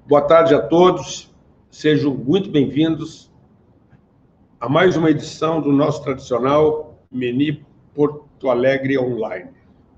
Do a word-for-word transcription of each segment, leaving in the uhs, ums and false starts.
Boa tarde a todos, sejam muito bem-vindos a mais uma edição do nosso tradicional Meni Porto Alegre Online.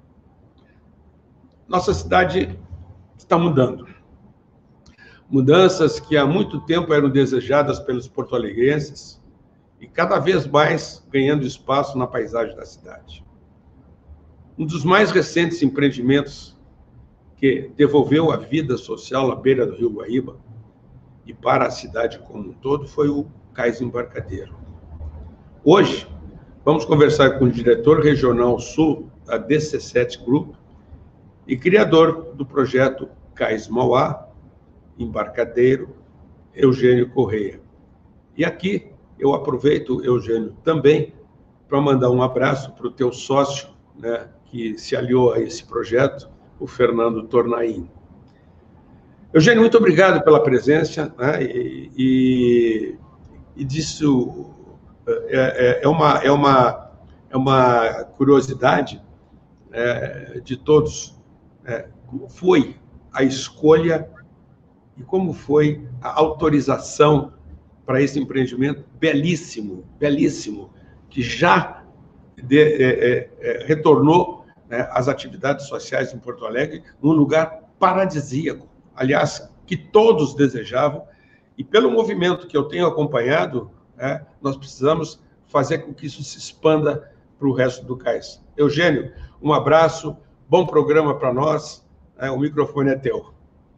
Nossa cidade está mudando. Mudanças que há muito tempo eram desejadas pelos porto-alegrenses e cada vez mais ganhando espaço na paisagem da cidade. Um dos mais recentes empreendimentos que devolveu a vida social à beira do Rio Guaíba e para a cidade como um todo foi o Cais Embarcadero. Hoje, vamos conversar com o diretor regional sul da D C sete Group e criador do projeto Cais Mauá Embarcadero, Eugênio Correia. E aqui eu aproveito, Eugênio, também para mandar um abraço para o teu sócio, né, que se aliou a esse projeto, o Fernando Tornaim. Eugênio, muito obrigado pela presença, né, e, e, e disso é, é, uma, é, uma, é uma curiosidade é, de todos. É, como foi a escolha e como foi a autorização para esse empreendimento belíssimo, belíssimo, que já de, é, é, retornou, né, às atividades sociais em Porto Alegre, num lugar paradisíaco, aliás, que todos desejavam, e pelo movimento que eu tenho acompanhado, né, nós precisamos fazer com que isso se expanda para o resto do cais. Eugênio, um abraço, bom programa para nós, né, o microfone é teu.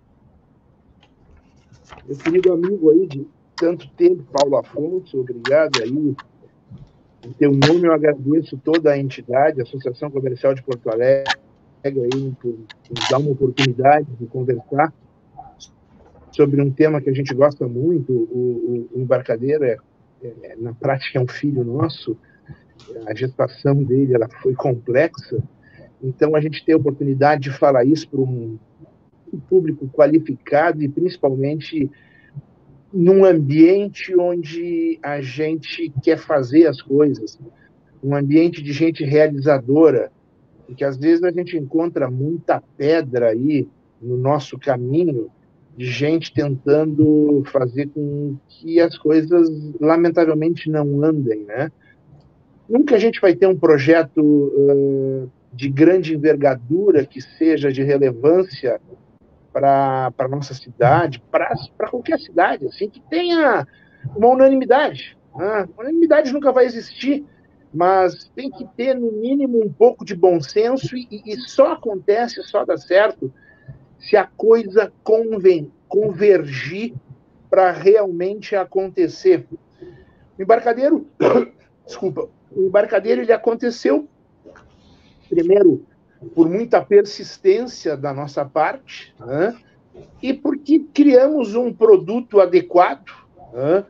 Meu querido amigo aí de tanto tempo, Paulo Afonso, obrigado aí. Em teu nome eu agradeço toda a entidade, a Associação Comercial de Porto Alegre, aí, por nos dar uma oportunidade de conversar sobre um tema que a gente gosta muito. O, o, o embarcadero, é, é, na prática, é um filho nosso. A gestação dele ela foi complexa, então a gente tem a oportunidade de falar isso para um, um público qualificado e principalmente num ambiente onde a gente quer fazer as coisas, um ambiente de gente realizadora, porque às vezes a gente encontra muita pedra aí no nosso caminho, de gente tentando fazer com que as coisas, lamentavelmente, não andem, né? Nunca a gente vai ter um projeto uh, de grande envergadura que seja de relevância para a nossa cidade, para qualquer cidade, assim, que tenha uma unanimidade. Né? Unanimidade nunca vai existir, mas tem que ter, no mínimo, um pouco de bom senso e, e só acontece, só dá certo, se a coisa convém, convergir para realmente acontecer. O embarcadeiro, desculpa, o embarcadeiro ele aconteceu, primeiro, por muita persistência da nossa parte, né? E porque criamos um produto adequado, né?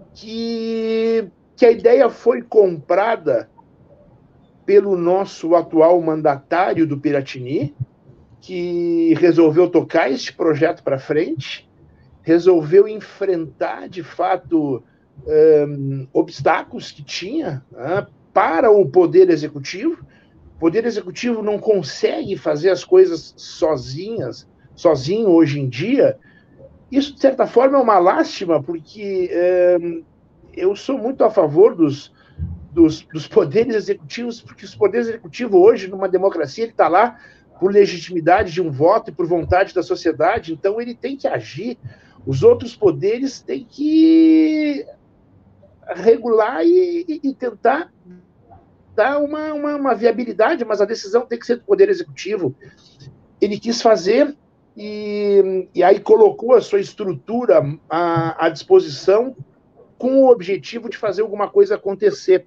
que, que a ideia foi comprada pelo nosso atual mandatário do Piratini, que resolveu tocar este projeto para frente, resolveu enfrentar, de fato, um, obstáculos que tinha, né, para o Poder Executivo. O Poder Executivo não consegue fazer as coisas sozinhas, sozinho hoje em dia. Isso, de certa forma, é uma lástima, porque é, eu sou muito a favor dos, dos, dos poderes executivos, porque os poderes executivos hoje, numa democracia, ele está lá por legitimidade de um voto e por vontade da sociedade, então ele tem que agir. Os outros poderes têm que regular e, e, e tentar dar uma, uma, uma viabilidade, mas a decisão tem que ser do Poder Executivo. Ele quis fazer e, e aí colocou a sua estrutura à, à disposição com o objetivo de fazer alguma coisa acontecer.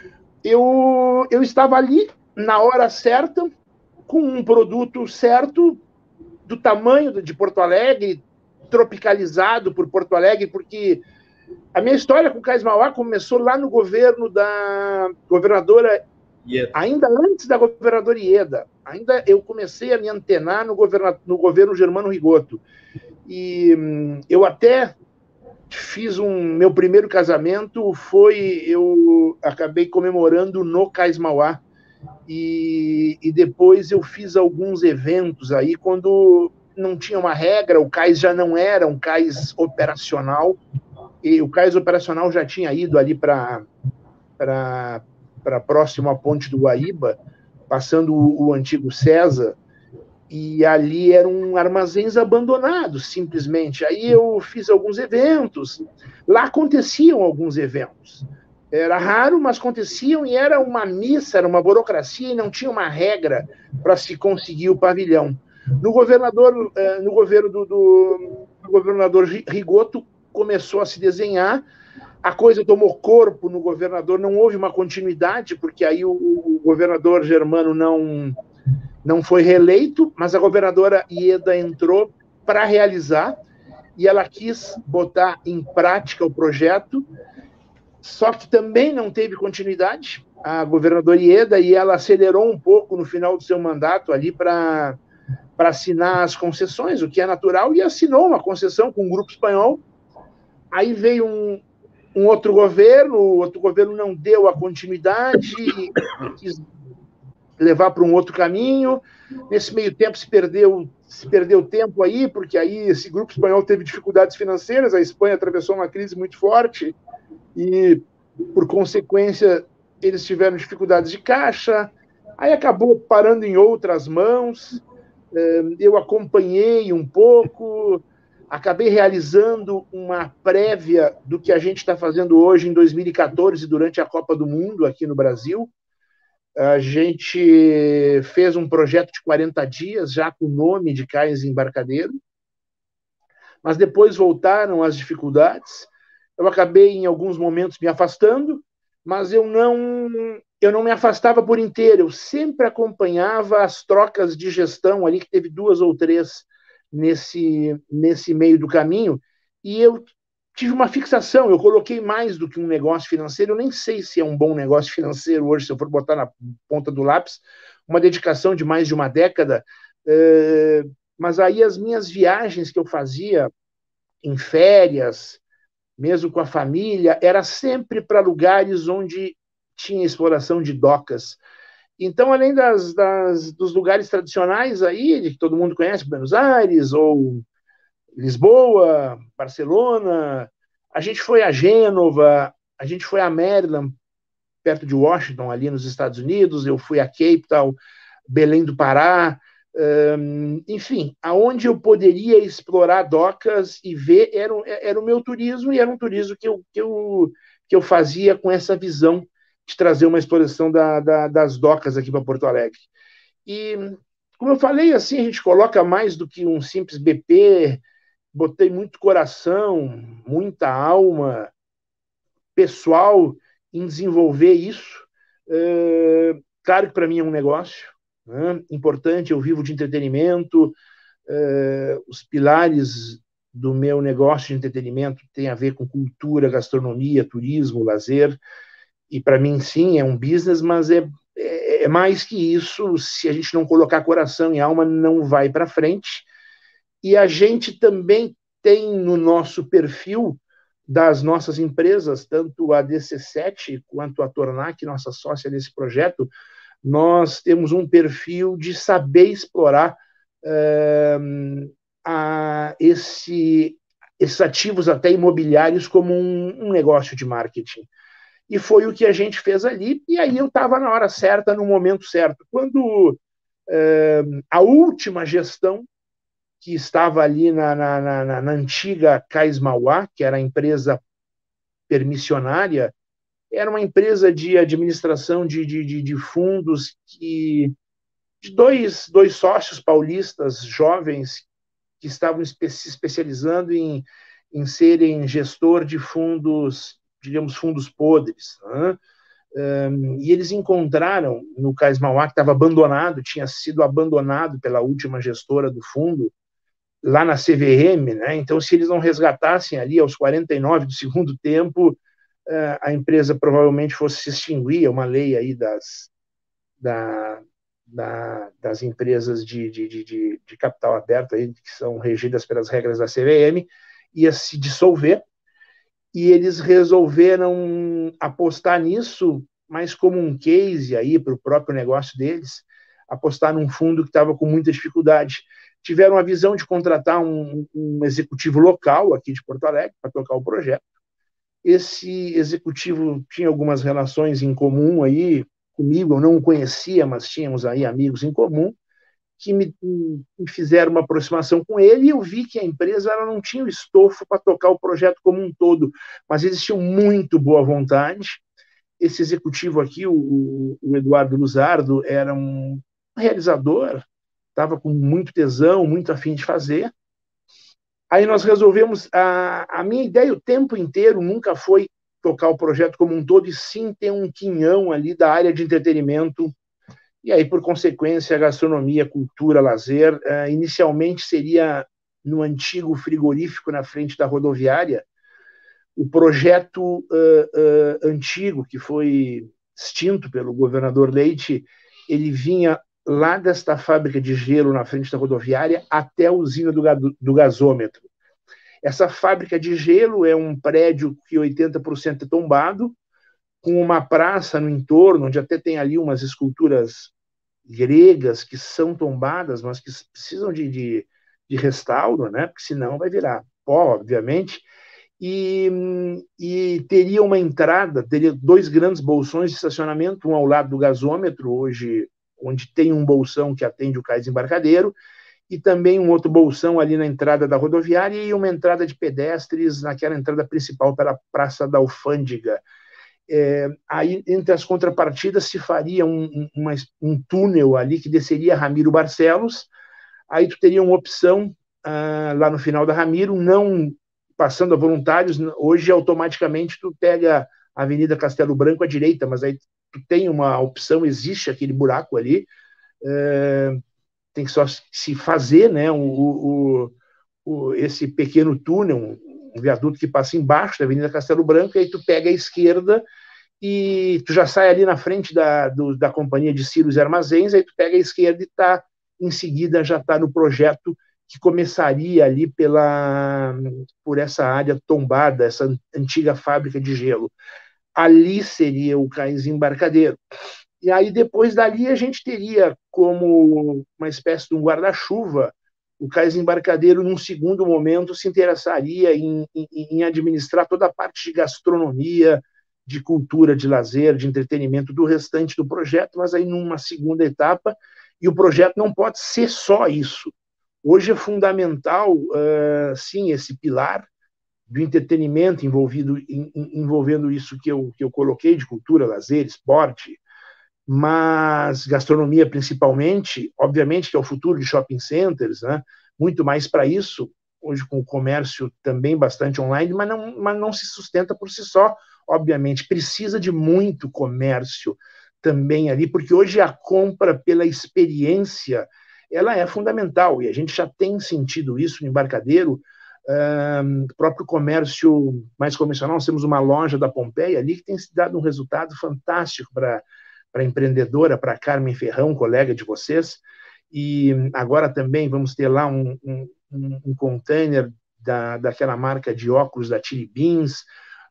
Eu, eu estava ali na hora certa, com um produto certo, do tamanho de Porto Alegre, tropicalizado por Porto Alegre, porque a minha história com o Cais Mauá começou lá no governo da governadora, Ieda. Ainda antes da governadora Ieda. Ainda eu comecei a me antenar no, governa, no governo Germano Rigoto. E hum, eu até fiz um... Meu primeiro casamento foi... Eu acabei comemorando no Cais Mauá. E, e depois eu fiz alguns eventos aí, quando não tinha uma regra, o cais já não era um cais operacional, e o cais operacional já tinha ido ali para próximo à Ponte do Guaíba, passando o, o antigo César, e ali eram armazéns abandonados, simplesmente. Aí eu fiz alguns eventos, lá aconteciam alguns eventos. Era raro, mas aconteciam, e era uma missa, era uma burocracia, e não tinha uma regra para se conseguir o pavilhão. No, governador, no governo do, do, do governador Rigoto, começou a se desenhar, a coisa tomou corpo no governador, não houve uma continuidade, porque aí o, o governador Germano não, não foi reeleito, mas a governadora Ieda entrou para realizar, e ela quis botar em prática o projeto, só que também não teve continuidade, a governadora Ieda, e ela acelerou um pouco no final do seu mandato ali para para assinar as concessões, o que é natural, e assinou uma concessão com um grupo espanhol. Aí veio um, um outro governo, o outro governo não deu a continuidade, quis levar para um outro caminho. Nesse meio tempo se perdeu, se perdeu tempo aí, porque aí esse grupo espanhol teve dificuldades financeiras, a Espanha atravessou uma crise muito forte, e, por consequência, eles tiveram dificuldades de caixa, aí acabou parando em outras mãos. Eu acompanhei um pouco, acabei realizando uma prévia do que a gente está fazendo hoje em dois mil e quatorze, durante a Copa do Mundo aqui no Brasil. A gente fez um projeto de quarenta dias, já com o nome de Cais Embarcadero, mas depois voltaram as dificuldades. Eu acabei, em alguns momentos, me afastando, mas eu não, eu não me afastava por inteiro, eu sempre acompanhava as trocas de gestão ali, que teve duas ou três nesse, nesse meio do caminho, e eu tive uma fixação, eu coloquei mais do que um negócio financeiro, eu nem sei se é um bom negócio financeiro hoje, se eu for botar na ponta do lápis, uma dedicação de mais de uma década, mas aí as minhas viagens que eu fazia em férias, mesmo com a família, era sempre para lugares onde tinha exploração de docas. Então, além das, das, dos lugares tradicionais aí, que todo mundo conhece, Buenos Aires, ou Lisboa, Barcelona, a gente foi a Gênova, a gente foi a Maryland, perto de Washington, ali nos Estados Unidos, eu fui a Cape Town, Belém do Pará, Um, enfim, aonde eu poderia explorar docas e ver, era, era o meu turismo, e era um turismo que eu, que eu, que eu fazia com essa visão de trazer uma exploração da, da, das docas aqui para Porto Alegre. E, como eu falei, assim, a gente coloca mais do que um simples B P, botei muito coração, muita alma pessoal em desenvolver isso. Uh, claro que para mim é um negócio, né? Importante, eu vivo de entretenimento, uh, os pilares do meu negócio de entretenimento têm a ver com cultura, gastronomia, turismo, lazer, e para mim sim, é um business, mas é, é, é mais que isso. Se a gente não colocar coração e alma, não vai para frente. E a gente também tem no nosso perfil das nossas empresas, tanto a D C sete quanto a Tornac, nossa sócia nesse projeto, nós temos um perfil de saber explorar uh, a esse, esses ativos até imobiliários como um, um negócio de marketing. E foi o que a gente fez ali, e aí eu estava na hora certa, no momento certo. Quando uh, a última gestão, que estava ali na, na, na, na antiga Cais Mauá, que era a empresa permissionária, era uma empresa de administração de, de, de fundos que, de dois, dois sócios paulistas jovens que estavam espe se especializando em, em serem gestor de fundos, digamos, fundos podres, né? Um, e eles encontraram no Cais Mauá, que estava abandonado, tinha sido abandonado pela última gestora do fundo, lá na C V M, né? Então, se eles não resgatassem ali aos quarenta e nove do segundo tempo, a empresa provavelmente fosse se extinguir. É uma lei aí das, da, da, das empresas de, de, de, de capital aberto, aí, que são regidas pelas regras da C V M, ia se dissolver, e eles resolveram apostar nisso, mas como um case aí para o próprio negócio deles, apostar num fundo que estava com muita dificuldade. tiveram a visão de contratar um, um executivo local aqui de Porto Alegre para tocar o projeto. Esse executivo tinha algumas relações em comum aí comigo, eu não o conhecia, mas tínhamos aí amigos em comum, que me, me fizeram uma aproximação com ele, e eu vi que a empresa ela não tinha o estofo para tocar o projeto como um todo, mas eles tinham muito boa vontade. Esse executivo aqui, o, o Eduardo Luzardo, era um realizador, estava com muito tesão, muito afim de fazer. Aí nós resolvemos, a, a minha ideia o tempo inteiro nunca foi tocar o projeto como um todo, e sim ter um quinhão ali da área de entretenimento. E aí, por consequência, gastronomia, cultura, lazer, uh, inicialmente seria no antigo frigorífico na frente da rodoviária. O projeto uh, uh, antigo, que foi extinto pelo governador Leite, ele vinha lá desta fábrica de gelo na frente da rodoviária até a usina do, do gasômetro. Essa fábrica de gelo é um prédio que oitenta por cento é tombado, com uma praça no entorno, onde até tem ali umas esculturas gregas que são tombadas, mas que precisam de, de, de restauro, né? Porque senão vai virar pó, obviamente. E, e teria uma entrada, teria dois grandes bolsões de estacionamento, um ao lado do gasômetro, hoje, onde tem um bolsão que atende o cais embarcadeiro, e também um outro bolsão ali na entrada da rodoviária, e uma entrada de pedestres naquela entrada principal para a Praça da Alfândega. É, aí, entre as contrapartidas, se faria um, um, uma, um túnel ali que desceria Ramiro Barcelos. Aí tu teria uma opção uh, lá no final da Ramiro, não passando a Voluntários. Hoje, automaticamente, tu pega a Avenida Castelo Branco à direita, mas aí tu tem uma opção, existe aquele buraco ali, uh, tem que só se fazer, né, o, o, o, esse pequeno túnel, um viaduto que passa embaixo da Avenida Castelo Branco, e aí tu pega a esquerda e tu já sai ali na frente da, do, da Companhia de Silos e Armazéns, aí tu pega a esquerda e tá, em seguida já está no projeto que começaria ali pela, por essa área tombada, essa antiga fábrica de gelo. Ali seria o cais embarcadeiro. E aí depois dali a gente teria como uma espécie de um guarda-chuva. O cais embarcadeiro, num segundo momento, se interessaria em, em, em administrar toda a parte de gastronomia, de cultura, de lazer, de entretenimento do restante do projeto, mas aí numa segunda etapa, e o projeto não pode ser só isso. Hoje é fundamental, uh, sim, esse pilar do entretenimento envolvido, em, envolvendo isso que eu, que eu coloquei, de cultura, lazer, esporte, mas gastronomia principalmente, obviamente que é o futuro de shopping centers, né? Muito mais para isso, hoje com o comércio também bastante online, mas não, mas não se sustenta por si só, obviamente, precisa de muito comércio também ali, porque hoje a compra pela experiência, ela é fundamental, e a gente já tem sentido isso no Embarcadeiro, um, próprio comércio mais convencional. Nós temos uma loja da Pompeia ali que tem dado um resultado fantástico para para a empreendedora, para a Carmen Ferrão, colega de vocês, e agora também vamos ter lá um, um, um container da, daquela marca de óculos da Chili Beans.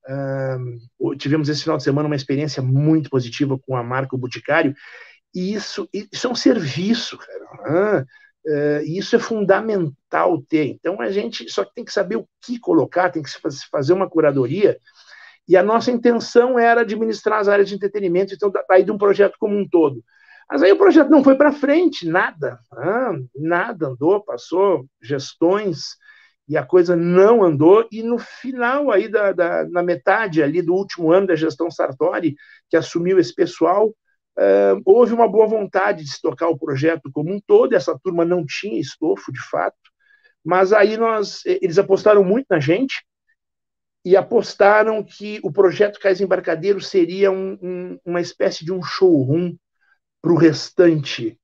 Uh, tivemos esse final de semana uma experiência muito positiva com a marca O Boticário, e isso, isso é um serviço, cara. Uh, isso é fundamental ter. Então a gente só tem que saber o que colocar, tem que fazer uma curadoria. E a nossa intenção era administrar as áreas de entretenimento, então, daí de um projeto como um todo. Mas aí o projeto não foi para frente, nada, ah, nada andou, passou gestões, e a coisa não andou, e no final, aí da, da, na metade ali do último ano da gestão Sartori, que assumiu esse pessoal, ah, houve uma boa vontade de se tocar o projeto como um todo. Essa turma não tinha estofo, de fato, mas aí nós, eles apostaram muito na gente, e apostaram que o projeto Cais Embarcadeiro seria um, um, uma espécie de um showroom para o restante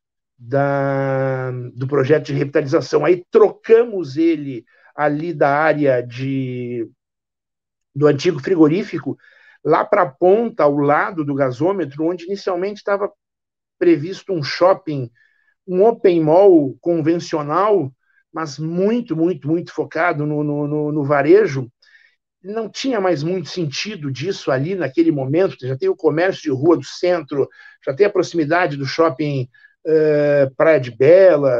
da, do projeto de revitalização. Aí trocamos ele ali da área de, do antigo frigorífico, lá para a ponta, ao lado do gasômetro, onde inicialmente estava previsto um shopping, um open mall convencional, mas muito, muito, muito focado no, no, no, no varejo. Não tinha mais muito sentido disso ali naquele momento. Já tem o comércio de rua do centro, já tem a proximidade do shopping uh, Praia de Belas,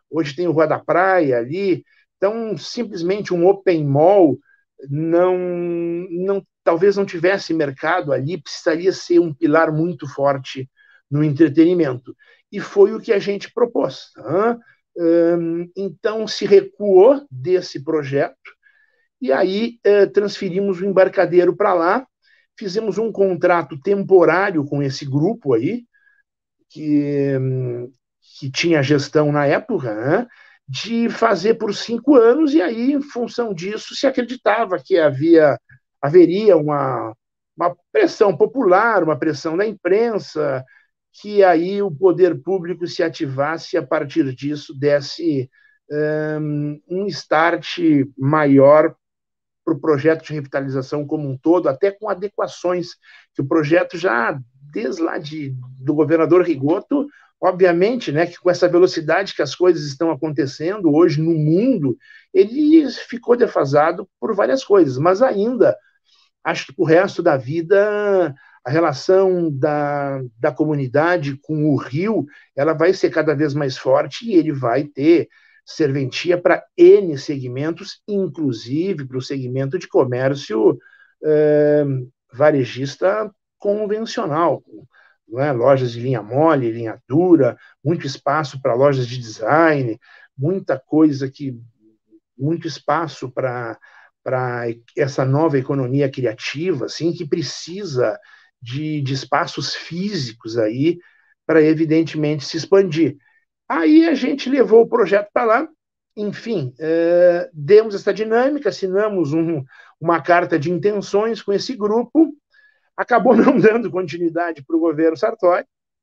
hoje tem o Rua da Praia ali, então simplesmente um open mall não, não, talvez não tivesse mercado ali, precisaria ser um pilar muito forte no entretenimento. E foi o que a gente propôs. Tá? Então se recuou desse projeto, e aí transferimos o embarcadeiro para lá, fizemos um contrato temporário com esse grupo aí, que, que tinha gestão na época, né, de fazer por cinco anos, e aí, em função disso, se acreditava que havia, haveria uma, uma pressão popular, uma pressão da imprensa, que aí o poder público se ativasse, a partir disso desse um, um start maior para o projeto de revitalização como um todo, até com adequações, que o projeto já, desde lá de, do governador Rigoto, obviamente, né, que com essa velocidade que as coisas estão acontecendo hoje no mundo, ele ficou defasado por várias coisas, mas ainda, acho que para o resto da vida, a relação da, da comunidade com o rio, ela vai ser cada vez mais forte, e ele vai ter serventia para N segmentos, inclusive para o segmento de comércio eh, varejista convencional, não é? Lojas de linha mole, linha dura, muito espaço para lojas de design, muita coisa que, muito espaço para para essa nova economia criativa, assim, que precisa de, de espaços físicos aí para, evidentemente, se expandir. Aí a gente levou o projeto para lá, enfim, eh, demos essa dinâmica, assinamos um, uma carta de intenções com esse grupo, acabou não dando continuidade para o governo Sartori,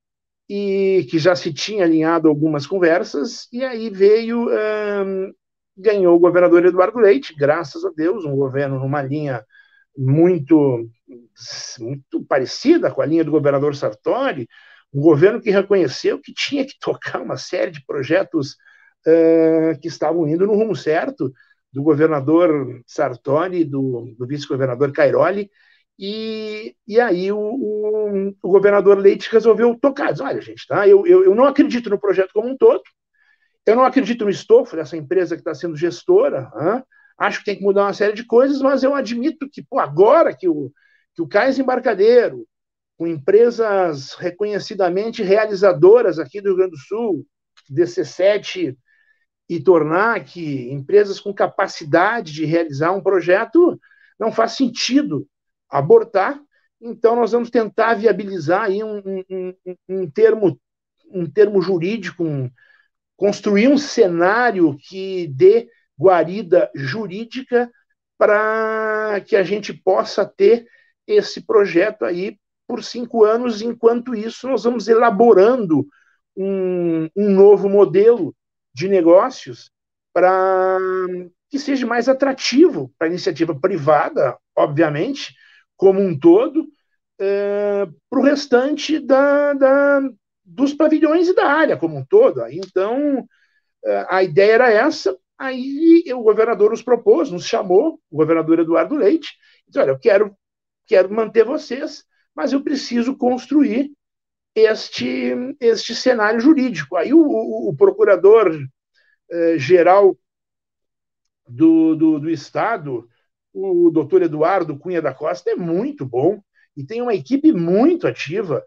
e que já se tinha alinhado algumas conversas, e aí veio, hum, ganhou o governador Eduardo Leite, graças a Deus, um governo numa linha muito, muito parecida com a linha do governador Sartori, um governo que reconheceu que tinha que tocar uma série de projetos uh, que estavam indo no rumo certo, do governador Sartori e do, do vice-governador Cairoli, e, e aí o, o, o governador Leite resolveu tocar. Diz, olha, gente, tá? eu, eu, eu não acredito no projeto como um todo, eu não acredito no estofo dessa empresa que está sendo gestora, hein? Acho que tem que mudar uma série de coisas, mas eu admito que, pô, agora que o, que o Cais Embarcadeiro, com empresas reconhecidamente realizadoras aqui do Rio Grande do Sul, D C sete e Tornac, empresas com capacidade de realizar um projeto, não faz sentido abortar, então nós vamos tentar viabilizar aí um, um, um, um, termo, um termo jurídico, um, construir um cenário que dê guarida jurídica para que a gente possa ter esse projeto aí por cinco anos. Enquanto isso, nós vamos elaborando um, um novo modelo de negócios para que seja mais atrativo para a iniciativa privada, obviamente, como um todo, é, para o restante da, da, dos pavilhões e da área como um todo. Então, a ideia era essa. Aí o governador nos propôs, nos chamou, o governador Eduardo Leite, disse, olha, eu quero, quero manter vocês, mas eu preciso construir este, este cenário jurídico. Aí o, o, o procurador-geral eh, do, do, do Estado, o doutor Eduardo Cunha da Costa, é muito bom e tem uma equipe muito ativa.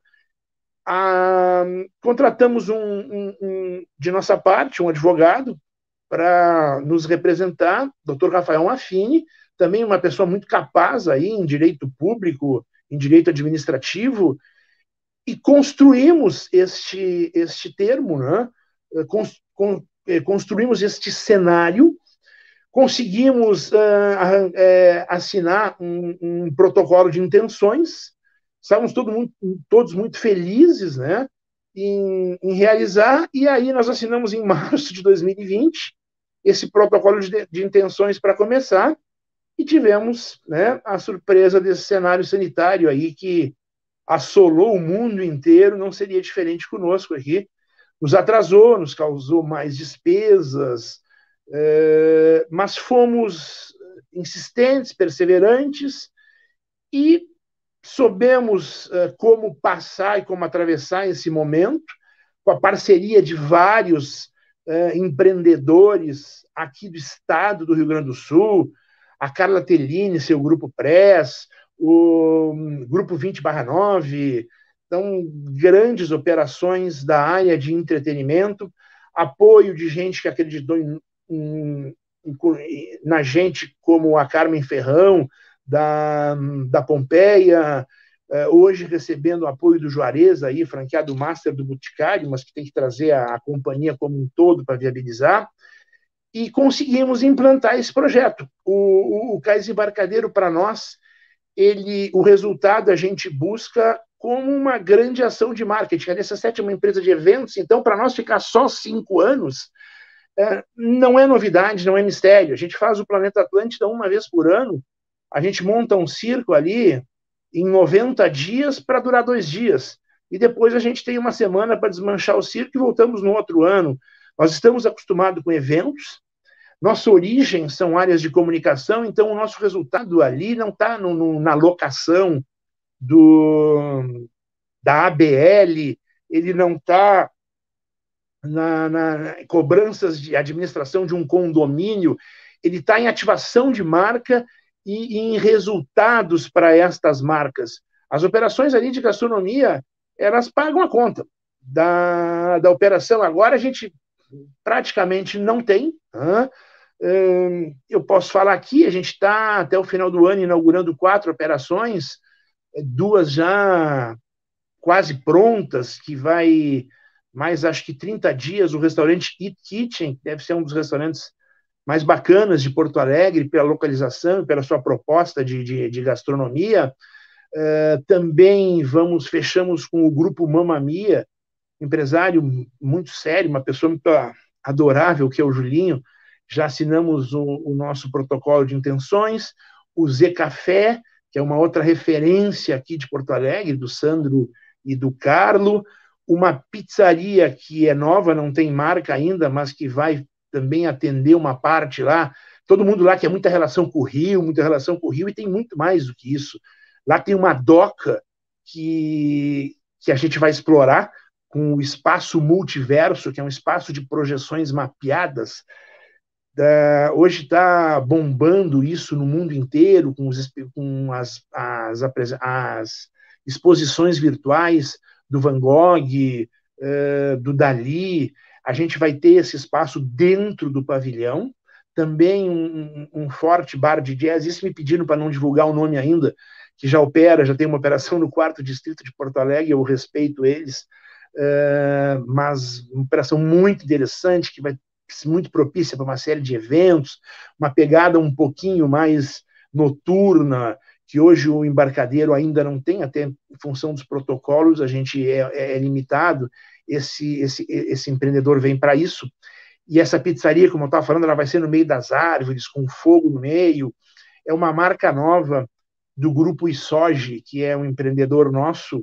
Ah, contratamos um, um, um, de nossa parte, um advogado para nos representar, doutor Rafael Maffini, também uma pessoa muito capaz aí em direito público, em direito administrativo, e construímos este, este termo, né? Construímos este cenário, conseguimos uh, uh, assinar um, um protocolo de intenções, estávamos todo muito, todos muito felizes, né, em, em realizar, e aí nós assinamos em março de dois mil e vinte esse protocolo de, de intenções para começar, e tivemos, né, a surpresa desse cenário sanitário aí que assolou o mundo inteiro. Não seria diferente conosco aqui, nos atrasou, nos causou mais despesas, é, mas fomos insistentes, perseverantes, e soubemos uh, como passar e como atravessar esse momento, com a parceria de vários é, empreendedores aqui do estado do Rio Grande do Sul, a Carla Tellini, seu Grupo Press, o Grupo vinte barra nove, então, grandes operações da área de entretenimento, apoio de gente que acreditou em, em, em, na gente, como a Carmen Ferrão, da, da Pompeia, hoje recebendo o apoio do Juarez, aí, franqueado master do Boticário, mas que tem que trazer a, a companhia como um todo para viabilizar, e conseguimos implantar esse projeto. O, o, o Cais Embarcadeiro, para nós, ele, o resultado a gente busca como uma grande ação de marketing. A D C sete é uma empresa de eventos, então, para nós ficar só cinco anos, é, não é novidade, não é mistério. A gente faz o Planeta Atlântida uma vez por ano, a gente monta um circo ali em noventa dias para durar dois dias. E depois a gente tem uma semana para desmanchar o circo e voltamos no outro ano. Nós estamos acostumados com eventos, nossa origem são áreas de comunicação, então o nosso resultado ali não está na locação do, da A B L, ele não está na, na cobranças de administração de um condomínio, ele está em ativação de marca e, e em resultados para estas marcas. As operações ali de gastronomia, elas pagam a conta. Da, da operação agora, a gente praticamente não tem. Tá? Eu posso falar aqui, a gente está até o final do ano inaugurando quatro operações, duas já quase prontas, que vai mais, acho que trinta dias, o restaurante Eat Kitchen, que deve ser um dos restaurantes mais bacanas de Porto Alegre, pela localização, pela sua proposta de, de, de gastronomia. Uh, também vamos, fechamos com o grupo Mamma Mia, empresário muito sério, uma pessoa muito adorável, que é o Julinho. Já assinamos o, o nosso protocolo de intenções. O Zé Café, que é uma outra referência aqui de Porto Alegre, do Sandro e do Carlo. Uma pizzaria que é nova, não tem marca ainda, mas que vai também atender uma parte lá. Todo mundo lá quer muita relação com o Rio, muita relação com o Rio, e tem muito mais do que isso. Lá tem uma doca que, que a gente vai explorar, com o espaço multiverso, que é um espaço de projeções mapeadas. Da, hoje está bombando isso no mundo inteiro, com, os, com as, as, as exposições virtuais do Van Gogh, uh, do Dalí. A gente vai ter esse espaço dentro do pavilhão, também um, um forte bar de jazz, isso me pediram para não divulgar o nome ainda, que já opera, já tem uma operação no quarto distrito de Porto Alegre, eu respeito eles, uh, mas uma operação muito interessante, que vai ser muito propícia para uma série de eventos, uma pegada um pouquinho mais noturna, que hoje o embarcadeiro ainda não tem, até em função dos protocolos, a gente é, é limitado, esse, esse, esse empreendedor vem para isso, e essa pizzaria, como eu estava falando, ela vai ser no meio das árvores, com fogo no meio, é uma marca nova do grupo Isoge, que é um empreendedor nosso,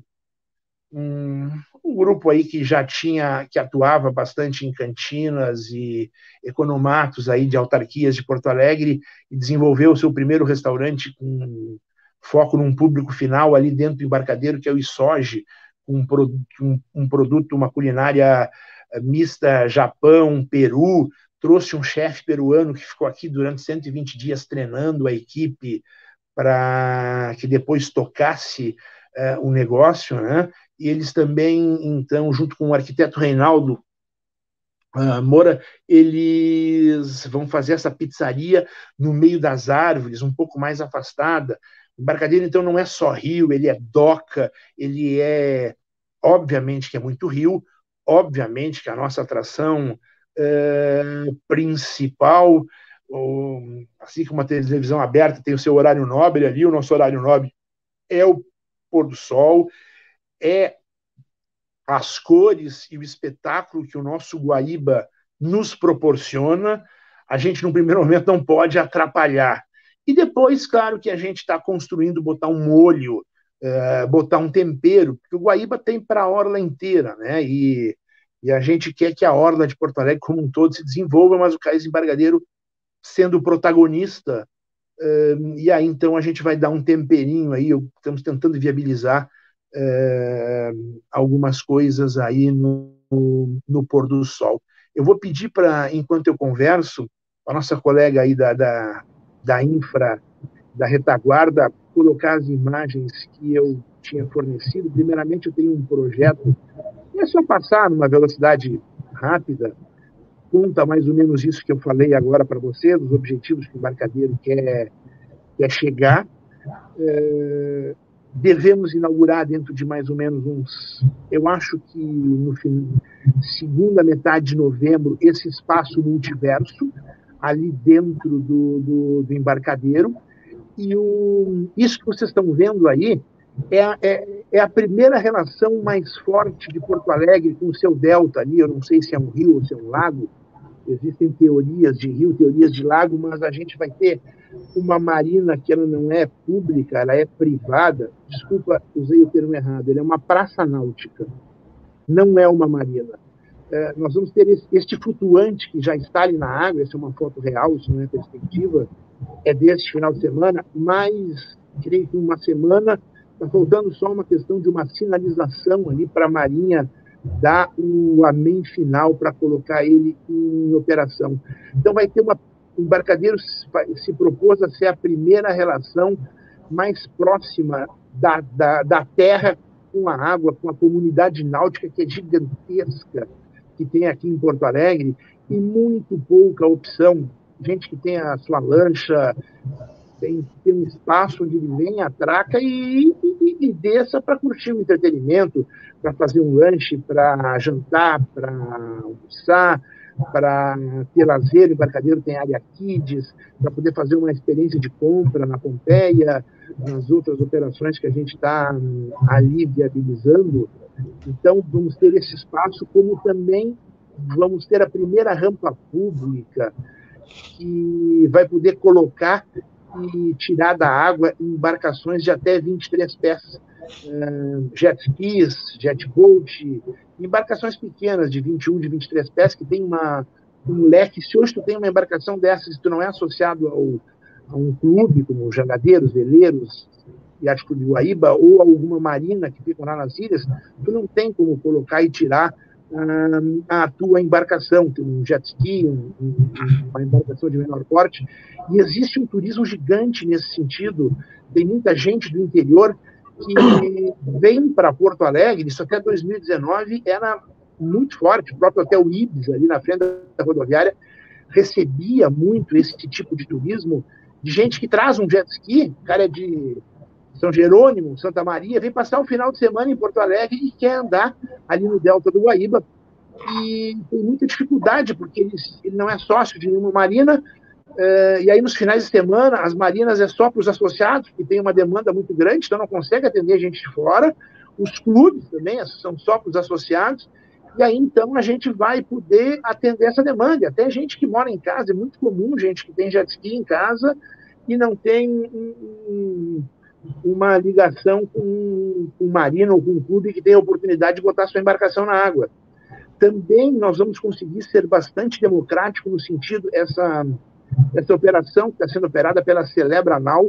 um, um grupo aí que já tinha, que atuava bastante em cantinas e economatos aí de autarquias de Porto Alegre, e desenvolveu o seu primeiro restaurante com foco num público final ali dentro do embarcadeiro, que é o Isoge, um, um, um produto, uma culinária mista Japão, Peru, trouxe um chefe peruano que ficou aqui durante cento e vinte dias treinando a equipe para que depois tocasse uh, o negócio, né? E eles também, então, junto com o arquiteto Reinaldo uh, Moura, eles vão fazer essa pizzaria no meio das árvores, um pouco mais afastada. O embarcadeiro, então, não é só rio, ele é doca, ele é, obviamente, que é muito rio, obviamente que a nossa atração uh, principal, uh, assim como a televisão aberta tem o seu horário nobre ali, o nosso horário nobre é o pôr do sol, é as cores e o espetáculo que o nosso Guaíba nos proporciona. A gente, no primeiro momento, não pode atrapalhar. E depois, claro, que a gente está construindo, botar um molho, uh, botar um tempero, porque o Guaíba tem para a orla inteira, né? E, e a gente quer que a orla de Porto Alegre, como um todo, se desenvolva, mas o Cais Embarcadeiro sendo o protagonista. Uh, e aí, então, a gente vai dar um temperinho aí, estamos tentando viabilizar uh, algumas coisas aí no, no, no pôr do sol. Eu vou pedir para, enquanto eu converso, a nossa colega aí da, da, da Infra, da retaguarda, colocar as imagens que eu tinha fornecido. Primeiramente, eu tenho um projeto, é só passar numa velocidade rápida, conta mais ou menos isso que eu falei agora para você, dos objetivos que o embarcadeiro quer, quer chegar. É, devemos inaugurar dentro de mais ou menos uns... Eu acho que no fim, segunda metade de novembro, esse espaço multiverso, ali dentro do, do, do embarcadeiro. E o, isso que vocês estão vendo aí é, é, é a primeira relação mais forte de Porto Alegre com o seu delta ali. Eu não sei se é um rio ou se é um lago. Existem teorias de rio, teorias de lago, mas a gente vai ter uma marina que ela não é pública, ela é privada. Desculpa, usei o termo errado. Ela é uma praça náutica, não é uma marina. É, nós vamos ter esse, este flutuante que já está ali na água. Essa é uma foto real, isso não é perspectiva, é deste final de semana, mas creio que uma semana está faltando só uma questão de uma sinalização ali para a Marinha dar o amém final para colocar ele em operação. Então vai ter uma... O embarcadeiro se propôs a ser a primeira relação mais próxima da, da, da terra com a água, com a comunidade náutica, que é gigantesca, que tem aqui em Porto Alegre, e muito pouca opção. Gente que tem a sua lancha, tem, tem um espaço onde ele vem, atraca e, e, e desça para curtir um entretenimento, para fazer um lanche, para jantar, para almoçar, para ter lazer. O embarcadeiro tem área kids, para poder fazer uma experiência de compra na Pompeia, nas outras operações que a gente está ali viabilizando. Então, vamos ter esse espaço, como também vamos ter a primeira rampa pública que vai poder colocar e tirar da água embarcações de até vinte e três pés, uh, jet skis, jet boat, embarcações pequenas de vinte e um, de vinte e três pés, que tem uma, um leque. Se hoje tu tem uma embarcação dessas, tu não é associado ao, a um clube, como jangadeiros, veleiros, e acho que o Guaíba, ou alguma marina que ficam lá nas ilhas, tu não tem como colocar e tirar uh, a tua embarcação, tem um jet ski, um, um, uma embarcação de menor porte, e existe um turismo gigante nesse sentido. Tem muita gente do interior que vem para Porto Alegre. Isso até dois mil e dezenove era muito forte. O próprio Hotel Ibis, ali na frente da rodoviária, recebia muito esse tipo de turismo, de gente que traz um jet ski, o cara é de São Jerônimo, Santa Maria, vem passar um final de semana em Porto Alegre e quer andar ali no delta do Guaíba, e tem muita dificuldade, porque ele, ele não é sócio de nenhuma marina. Uh, e aí, nos finais de semana, as marinas é só para os associados, que tem uma demanda muito grande, então não consegue atender gente de fora. Os clubes também são só para os associados. E aí, então, a gente vai poder atender essa demanda. Até gente que mora em casa, é muito comum gente que tem jet ski em casa e não tem um, um, uma ligação com um marina ou com um clube que tem a oportunidade de botar sua embarcação na água. Também nós vamos conseguir ser bastante democrático no sentido, essa... Essa operação que está sendo operada pela Celebranau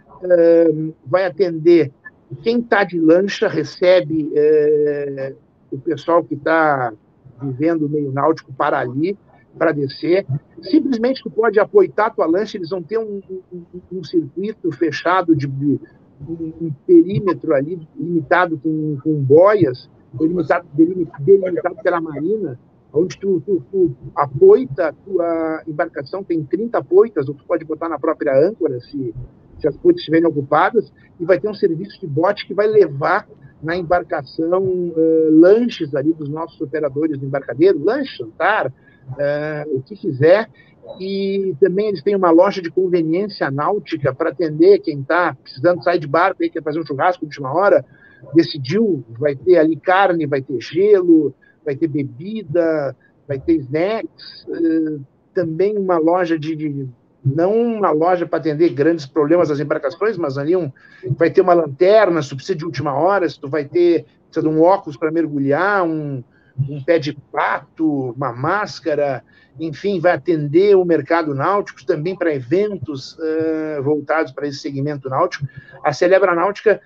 uh, vai atender quem está de lancha, recebe uh, o pessoal que está vivendo o meio náutico para ali, para descer. Simplesmente tu pode apoiar a tua lancha, eles vão ter um, um, um circuito fechado, de, de um, um perímetro ali, limitado com, com boias, delimitado, delimitado pela Marina, onde tu, tu, tu apoita a tua embarcação, tem trinta apoitas, ou tu pode botar na própria âncora, se, se as apoitas estiverem ocupadas, e vai ter um serviço de bote que vai levar na embarcação uh, lanches ali dos nossos operadores do embarcadeiro, lanche, jantar, uh, o que quiser. E também eles têm uma loja de conveniência náutica para atender quem está precisando sair de barco, aí quer fazer um churrasco de última hora, decidiu, vai ter ali carne, vai ter gelo, vai ter bebida, vai ter snacks, uh, também uma loja de, de não uma loja para atender grandes problemas das embarcações, mas ali um, vai ter uma lanterna, se tu precisa de última hora, se tu vai ter, precisa de um óculos para mergulhar, um, um pé de pato, uma máscara, enfim, vai atender o mercado náutico, também para eventos uh, voltados para esse segmento náutico. A Celebra Náutica,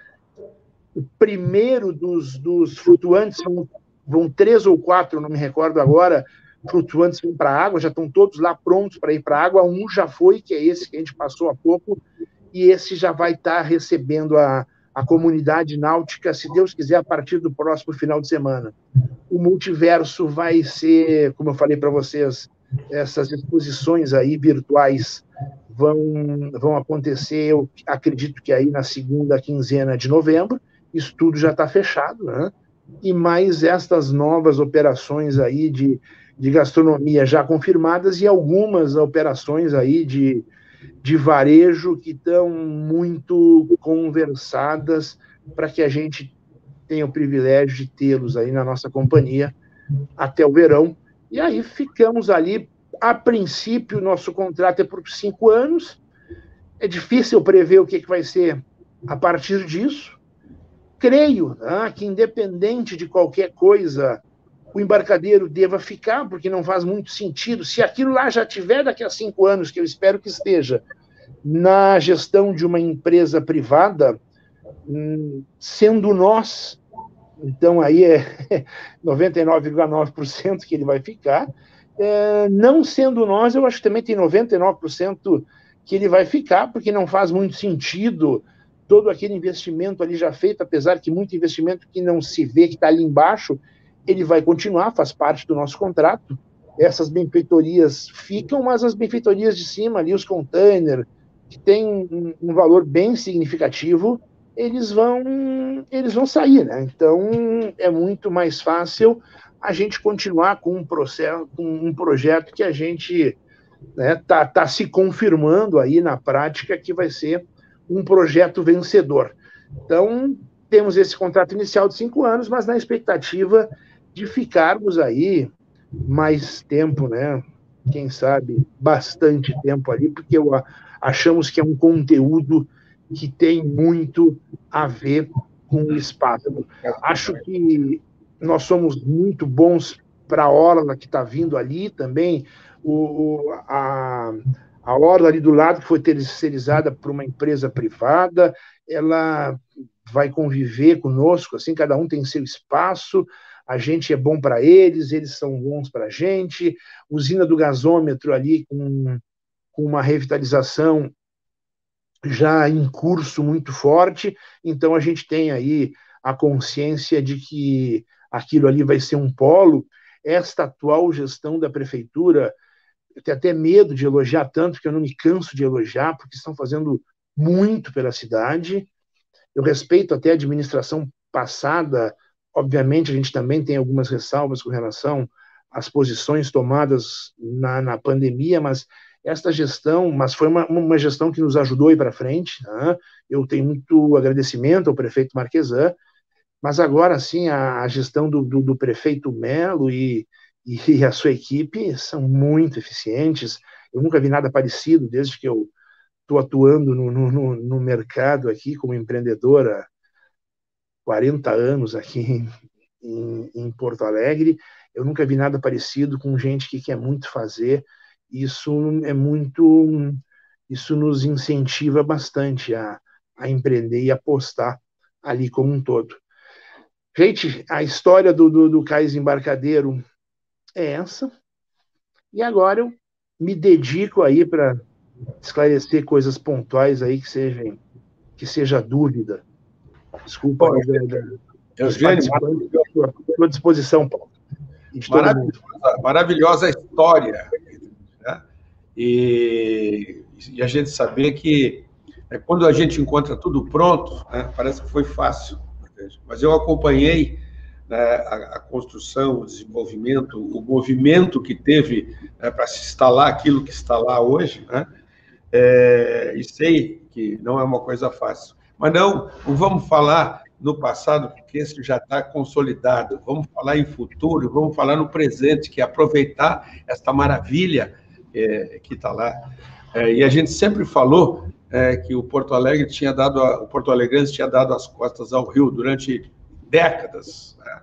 o primeiro dos, dos flutuantes, são vão três ou quatro, não me recordo agora, flutuantes vão para a água, já estão todos lá prontos para ir para a água. Um já foi, que é esse que a gente passou há pouco, e esse já vai estar recebendo a, a comunidade náutica, se Deus quiser, a partir do próximo final de semana. O multiverso vai ser, como eu falei para vocês, essas exposições aí virtuais vão, vão acontecer, eu acredito que aí na segunda quinzena de novembro. Isso tudo já está fechado, né? E mais estas novas operações aí de, de gastronomia já confirmadas e algumas operações aí de, de varejo que estão muito conversadas para que a gente tenha o privilégio de tê-los aí na nossa companhia até o verão. E aí ficamos ali, a princípio, nosso contrato é por cinco anos, é difícil prever o que, que vai ser a partir disso. Creio, né, que, independente de qualquer coisa, o embarcadeiro deva ficar, porque não faz muito sentido. Se aquilo lá já tiver daqui a cinco anos, que eu espero que esteja, na gestão de uma empresa privada, sendo nós, então aí é noventa e nove vírgula nove por cento que ele vai ficar. É, não sendo nós, eu acho que também tem noventa e nove por cento que ele vai ficar, porque não faz muito sentido todo aquele investimento ali já feito, apesar que muito investimento que não se vê, que está ali embaixo, ele vai continuar, faz parte do nosso contrato. Essas benfeitorias ficam, mas as benfeitorias de cima, ali, os containers, que tem um, um valor bem significativo, eles vão, eles vão sair, né? Então, é muito mais fácil a gente continuar com um processo, com um projeto que a gente né, tá, tá se confirmando aí na prática que vai ser um projeto vencedor. Então, temos esse contrato inicial de cinco anos, mas na expectativa de ficarmos aí mais tempo, né? Quem sabe bastante tempo ali, porque eu, achamos que é um conteúdo que tem muito a ver com o espaço. Acho que nós somos muito bons para a orla que está vindo ali também, o, o, a, a orla ali do lado, que foi terceirizada por uma empresa privada, ela vai conviver conosco, assim, cada um tem seu espaço, a gente é bom para eles, eles são bons para a gente, usina do gasômetro ali com, com uma revitalização já em curso muito forte, então a gente tem aí a consciência de que aquilo ali vai ser um polo. Esta atual gestão da prefeitura, eu tenho até medo de elogiar tanto, que eu não me canso de elogiar, porque estão fazendo muito pela cidade. Eu respeito até a administração passada, obviamente a gente também tem algumas ressalvas com relação às posições tomadas na, na pandemia, mas esta gestão, mas foi uma, uma gestão que nos ajudou a ir para frente, né? Eu tenho muito agradecimento ao prefeito Marquesan, mas agora sim a, a gestão do, do, do prefeito Melo e, e a sua equipe são muito eficientes. Eu nunca vi nada parecido desde que eu estou atuando no, no, no mercado aqui como empreendedor há quarenta anos aqui em, em, em Porto Alegre. Eu nunca vi nada parecido com gente que quer muito fazer. Isso é muito, isso nos incentiva bastante a, a empreender e apostar ali como um todo. Gente, a história do, do, do Cais Embarcadeiro é essa. E agora eu me dedico aí para esclarecer coisas pontuais aí que sejam, que seja dúvida. Desculpa Bom, aí da, da, Eugênio, estou à disposição, Paulo. Maravilhosa, maravilhosa história, né? E, e a gente saber que é, quando a gente encontra tudo pronto, né, parece que foi fácil. Mas eu acompanhei, né, a, a construção, o desenvolvimento, o movimento que teve, né, para se instalar aquilo que está lá hoje, né? É, e sei que não é uma coisa fácil. Mas não, não vamos falar no passado, porque esse já está consolidado. Vamos falar em futuro, vamos falar no presente, que é aproveitar esta maravilha é, que está lá. É, e a gente sempre falou é, que o Porto Alegre tinha dado, a, o Porto Alegrense tinha dado as costas ao Rio durante décadas, né?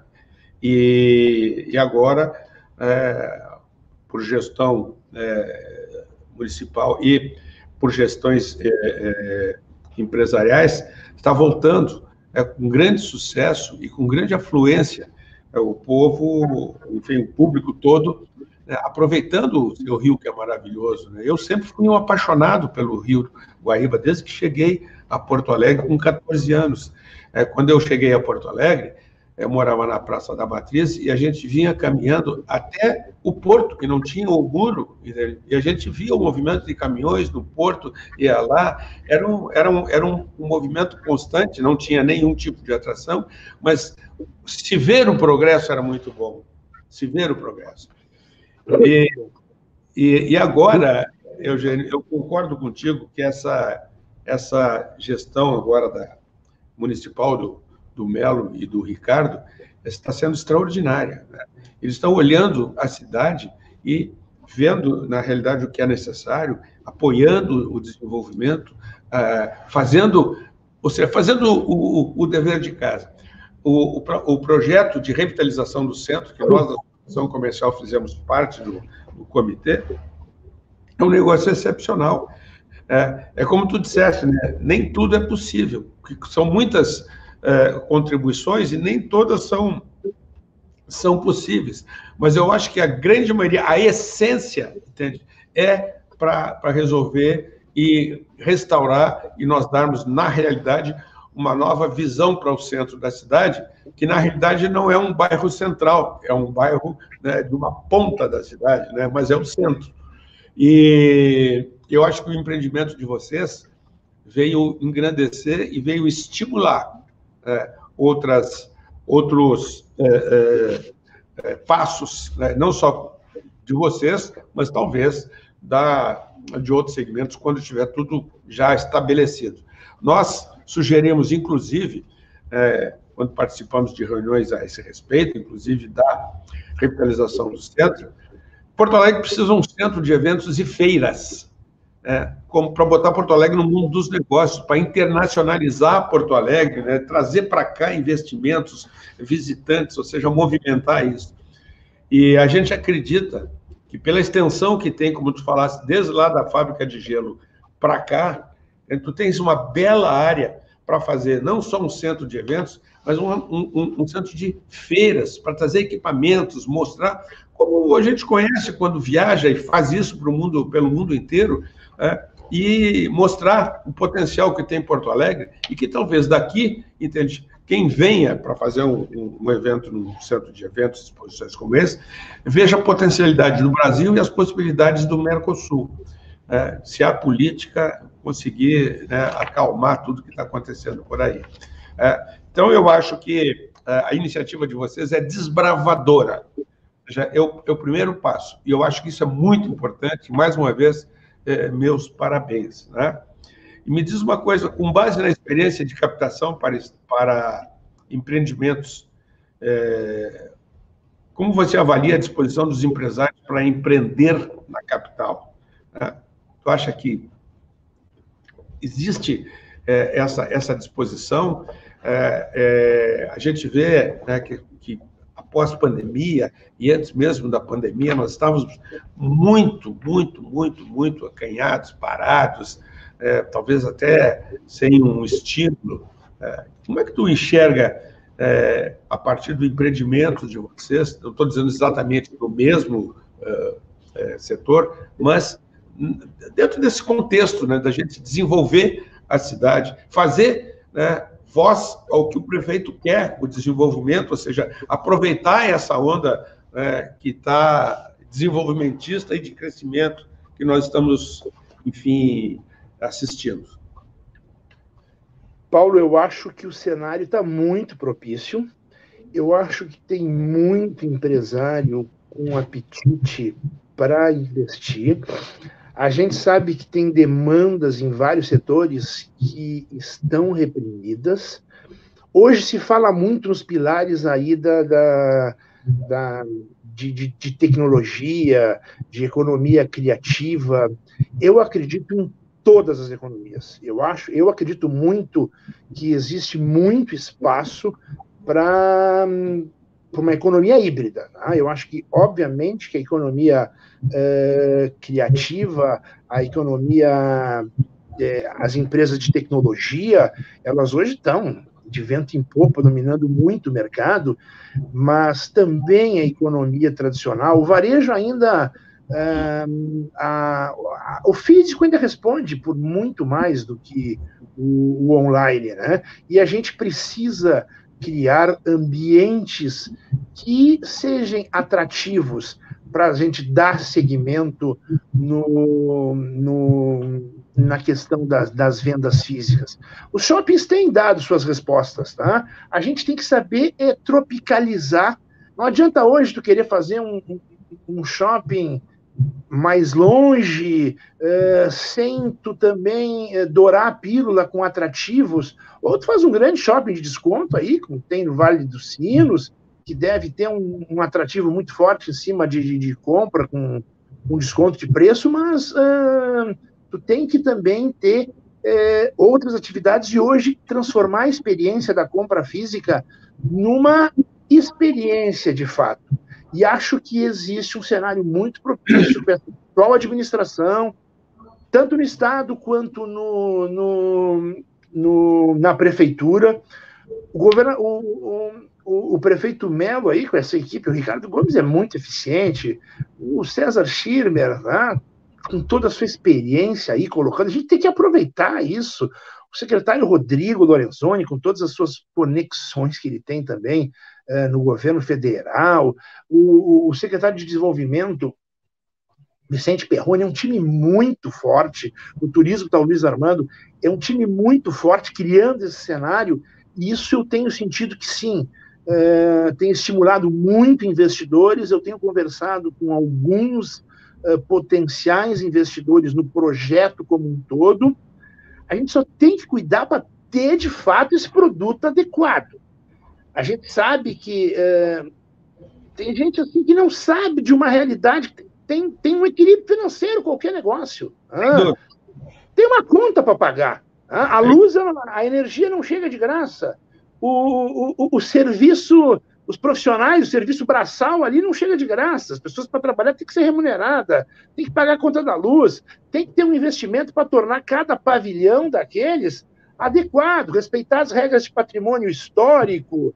E, e agora, é, por gestão é, municipal e por gestões é, é, empresariais, está voltando é, com grande sucesso e com grande afluência. É, o povo, enfim, o público todo né, aproveitando o seu rio, que é maravilhoso, né? Eu sempre fui um apaixonado pelo Rio Guaíba, desde que cheguei a Porto Alegre com quatorze anos. É, quando eu cheguei a Porto Alegre, eu morava na Praça da Matriz e a gente vinha caminhando até o porto, que não tinha o muro, e a gente via o movimento de caminhões no porto, ia lá, era um, era um, era um, um movimento constante, não tinha nenhum tipo de atração, mas se ver o progresso era muito bom, se ver o progresso. E, e, e agora, Eugênio, eu concordo contigo que essa, essa gestão agora da municipal do do Melo e do Ricardo, está sendo extraordinária, né? Eles estão olhando a cidade e vendo, na realidade, o que é necessário, apoiando o desenvolvimento, fazendo, ou seja, fazendo o, o, o dever de casa. O, o, o projeto de revitalização do centro, que nós, da Associação Comercial, fizemos parte do, do comitê, é um negócio excepcional. É, é como tu disseste, né? Nem tudo é possível, porque são muitas É, contribuições e nem todas são, são possíveis. Mas eu acho que a grande maioria, a essência, entende, é para resolver e restaurar e nós darmos, na realidade, uma nova visão para o centro da cidade, que, na realidade, não é um bairro central, é um bairro, né, de uma ponta da cidade, né, mas é o centro. E eu acho que o empreendimento de vocês veio engrandecer e veio estimular É, outras, outros é, é, é, passos, né? Não só de vocês, mas talvez da, de outros segmentos, quando estiver tudo já estabelecido. Nós sugerimos, inclusive, é, quando participamos de reuniões a esse respeito, inclusive da revitalização do centro, Porto Alegre precisa de um centro de eventos e feiras, É, como para botar Porto Alegre no mundo dos negócios, para internacionalizar Porto Alegre, né, trazer para cá investimentos, visitantes, ou seja, movimentar isso. E a gente acredita que pela extensão que tem, como tu falaste, desde lá da fábrica de gelo para cá, tu tens uma bela área para fazer não só um centro de eventos, mas um, um, um centro de feiras, para trazer equipamentos, mostrar como a gente conhece quando viaja e faz isso pro mundo, pelo mundo inteiro, é, e mostrar o potencial que tem Porto Alegre e que talvez daqui, entende, quem venha para fazer um, um, um evento num centro de eventos, exposições como esse, veja a potencialidade do Brasil e as possibilidades do Mercosul. É, se a política conseguir, né, acalmar tudo que está acontecendo por aí. É, então, eu acho que a iniciativa de vocês é desbravadora. Já é o, é o primeiro passo. E eu acho que isso é muito importante. Mais uma vez, é, meus parabéns, né? E me diz uma coisa, com base na experiência de captação para, para empreendimentos, é, como você avalia a disposição dos empresários para empreender na capital? Né? Tu acha que existe é, essa, essa disposição? É, é, a gente vê, né, que, que após a pandemia, e antes mesmo da pandemia, nós estávamos muito, muito, muito, muito acanhados, parados, é, talvez até sem um estímulo. É, como é que tu enxerga, é, a partir do empreendimento de vocês, não estou dizendo exatamente do mesmo é, é, setor, mas dentro desse contexto, né, da gente desenvolver a cidade, fazer, né, voz ao que o prefeito quer, o desenvolvimento, ou seja, aproveitar essa onda, né, que está desenvolvimentista e de crescimento que nós estamos, enfim, assistindo. Paulo, eu acho que o cenário está muito propício. Eu acho que tem muito empresário com apetite para investir. A gente sabe que tem demandas em vários setores que estão reprimidas. Hoje se fala muito nos pilares aí da, da, da, de, de, de tecnologia, de economia criativa. Eu acredito em todas as economias. Eu acho, eu acredito muito que existe muito espaço para uma economia híbrida. Tá? Eu acho que, obviamente, que a economia é, criativa, a economia, é, as empresas de tecnologia, elas hoje estão de vento em popa, dominando muito o mercado, mas também a economia tradicional. O varejo ainda... Uh, a, a, o físico ainda responde por muito mais do que o, o online, né? E a gente precisa criar ambientes que sejam atrativos para a gente dar seguimento no, no, na questão das, das vendas físicas. Os shoppings têm dado suas respostas, tá? A gente tem que saber é, tropicalizar. Não adianta hoje tu querer fazer um, um, um shopping mais longe, uh, sem tu também uh, dourar a pílula com atrativos, ou tu faz um grande shopping de desconto aí, como tem no Vale dos Sinos, que deve ter um, um atrativo muito forte em cima de, de, de compra, com um desconto de preço, mas uh, tu tem que também ter uh, outras atividades e hoje transformar a experiência da compra física numa experiência de fato. E acho que existe um cenário muito propício para a atual administração, tanto no Estado quanto no, no, no, na Prefeitura. O, governo, o, o, o prefeito Melo, aí, com essa equipe, o Ricardo Gomes é muito eficiente, o César Schirmer, né, com toda a sua experiência aí colocando, a gente tem que aproveitar isso. O secretário Rodrigo Lorenzoni, com todas as suas conexões que ele tem também, no governo federal, o, o secretário de Desenvolvimento, Vicente Perrone, é um time muito forte, o turismo está o Luiz Armando, é um time muito forte, criando esse cenário, e isso eu tenho sentido que sim, é, tem estimulado muito investidores, eu tenho conversado com alguns é, potenciais investidores no projeto como um todo, a gente só tem que cuidar para ter, de fato, esse produto adequado. A gente sabe que é, tem gente assim que não sabe de uma realidade, tem, tem um equilíbrio financeiro qualquer negócio. Ah, tem uma conta para pagar. Ah, a luz, a energia não chega de graça. O, o, o serviço, os profissionais, o serviço braçal ali não chega de graça. As pessoas para trabalhar têm que ser remuneradas, tem que pagar a conta da luz, tem que ter um investimento para tornar cada pavilhão daqueles adequado, respeitar as regras de patrimônio histórico.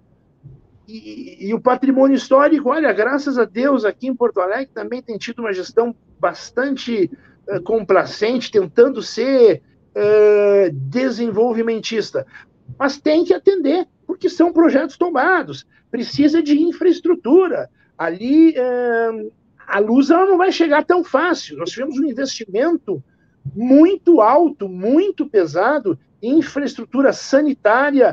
E, e o patrimônio histórico, olha, graças a Deus, aqui em Porto Alegre também tem tido uma gestão bastante uh, complacente, tentando ser uh, desenvolvimentista. Mas tem que atender, porque são projetos tomados, precisa de infraestrutura. Ali, uh, a luz ela não vai chegar tão fácil. Nós tivemos um investimento muito alto, muito pesado em infraestrutura sanitária,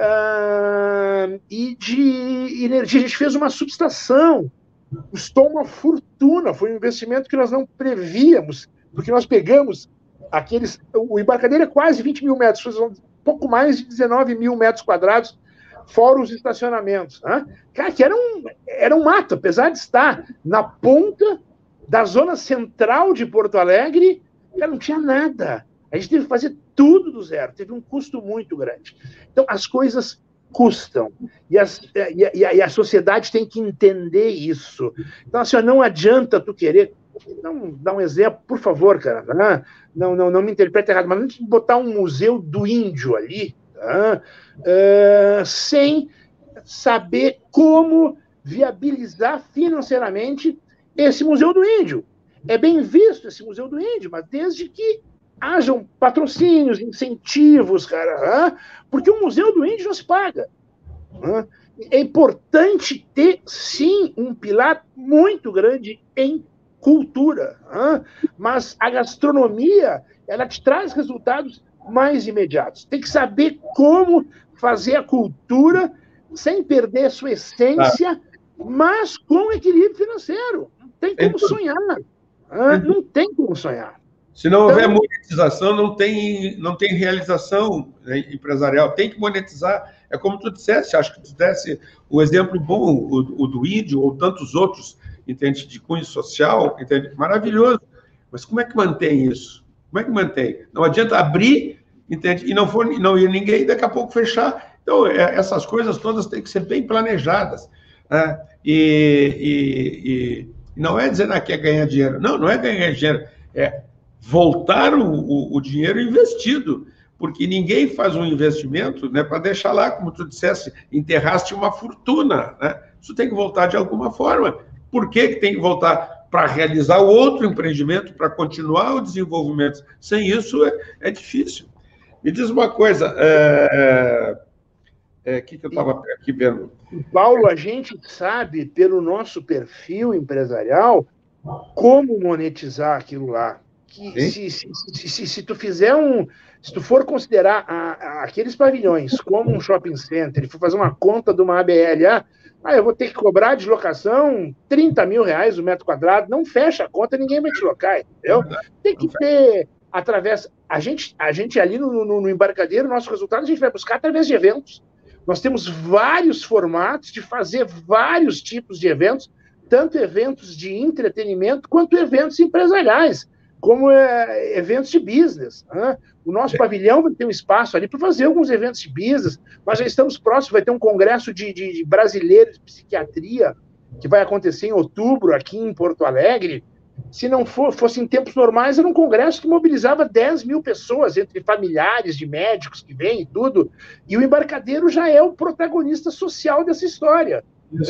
Uh, e de energia. A gente fez uma subestação, custou uma fortuna, foi um investimento que nós não prevíamos, porque nós pegamos aqueles, o embarcadero é quase vinte mil metros, um pouco mais de dezenove mil metros quadrados, fora os estacionamentos, né? Cara, que era um, era um mato, apesar de estar na ponta da zona central de Porto Alegre, cara, não tinha nada. A gente teve que fazer tudo do zero, teve um custo muito grande. Então, as coisas custam, e, as, e, a, e a sociedade tem que entender isso. Então, assim, não adianta tu querer... Não, dá um exemplo, por favor, cara, não, não, não me interprete errado, mas não tem que botar um museu do índio ali, tá? uh, sem saber como viabilizar financeiramente esse museu do índio. É bem visto esse museu do índio, mas desde que hajam patrocínios, incentivos, cara, porque o Museu do Índio não se paga. É importante ter, sim, um pilar muito grande em cultura, mas a gastronomia, ela te traz resultados mais imediatos. Tem que saber como fazer a cultura sem perder a sua essência, mas com equilíbrio financeiro. Não tem como sonhar. Não tem como sonhar. Se não houver então, monetização, não tem, não tem realização, né, empresarial. Tem que monetizar. É como tu disseste, acho que tu desse o exemplo bom, o, o do índio, ou tantos outros, entende, de cunho social, entende? Maravilhoso. Mas como é que mantém isso? Como é que mantém? Não adianta abrir, entende? E não for não ir ninguém, daqui a pouco fechar. Então, é, essas coisas todas têm que ser bem planejadas. Né? E, e, e não é dizer que é ganhar dinheiro. Não, não é ganhar dinheiro. É voltar o, o, o dinheiro investido. porque ninguém faz um investimento, né, para deixar lá, como tu disseste, enterraste uma fortuna, né? Isso tem que voltar de alguma forma. Por que que tem que voltar? Para realizar outro empreendimento, para continuar o desenvolvimento. Sem isso, é, é difícil. Me diz uma coisa, é... É, que, que eu estava aqui vendo? Paulo, a gente sabe, pelo nosso perfil empresarial, como monetizar aquilo lá. Que se, se, se, se, se tu fizer um... Se tu for considerar a, a, aqueles pavilhões como um shopping center, e for fazer uma conta de uma A B L A, ah, eu vou ter que cobrar de locação trinta mil reais o metro quadrado, não fecha a conta, ninguém vai te locar, entendeu? Tem que ter, através... A gente, a gente ali no, no, no embarcadeiro, nosso resultado a gente vai buscar através de eventos. Nós temos vários formatos de fazer vários tipos de eventos, tanto eventos de entretenimento quanto eventos empresariais, como é, eventos de business. Né? O nosso é. pavilhão vai ter um espaço ali para fazer alguns eventos de business. Nós já estamos próximos, vai ter um congresso de, de, de brasileiros de psiquiatria, que vai acontecer em outubro aqui em Porto Alegre. Se não for, fosse em tempos normais, era um congresso que mobilizava dez mil pessoas, entre familiares de médicos que vêm e tudo, e o embarcadeiro já é o protagonista social dessa história.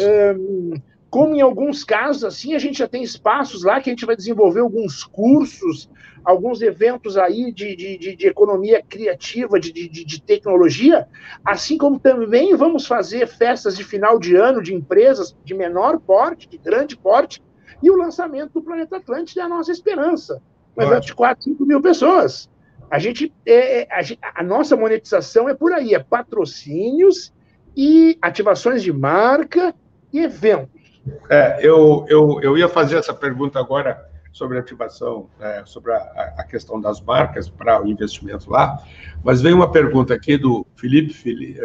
Um, como em alguns casos, assim, a gente já tem espaços lá que a gente vai desenvolver alguns cursos, alguns eventos aí de, de, de, de economia criativa, de, de, de tecnologia, assim como também vamos fazer festas de final de ano de empresas de menor porte, de grande porte, e o lançamento do Planeta Atlântida é a nossa esperança. Um evento de quatro, cinco mil pessoas. A, gente, é, a, a nossa monetização é por aí, é patrocínios e ativações de marca e eventos. É, eu, eu, eu ia fazer essa pergunta agora sobre ativação, é, sobre a, a questão das marcas para o investimento lá, mas veio uma pergunta aqui do Felipe,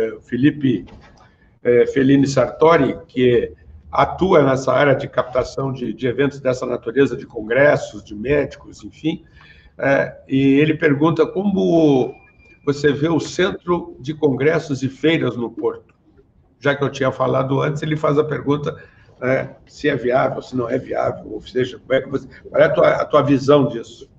Felipe é, Fellini Sartori, que atua nessa área de captação de, de eventos dessa natureza, de congressos, de médicos, enfim, é, e ele pergunta como você vê o centro de congressos e feiras no Porto. Já que eu tinha falado antes, ele faz a pergunta é, se é viável, se não é viável, ou seja, qual é, que você, qual é a, tua, a tua visão disso?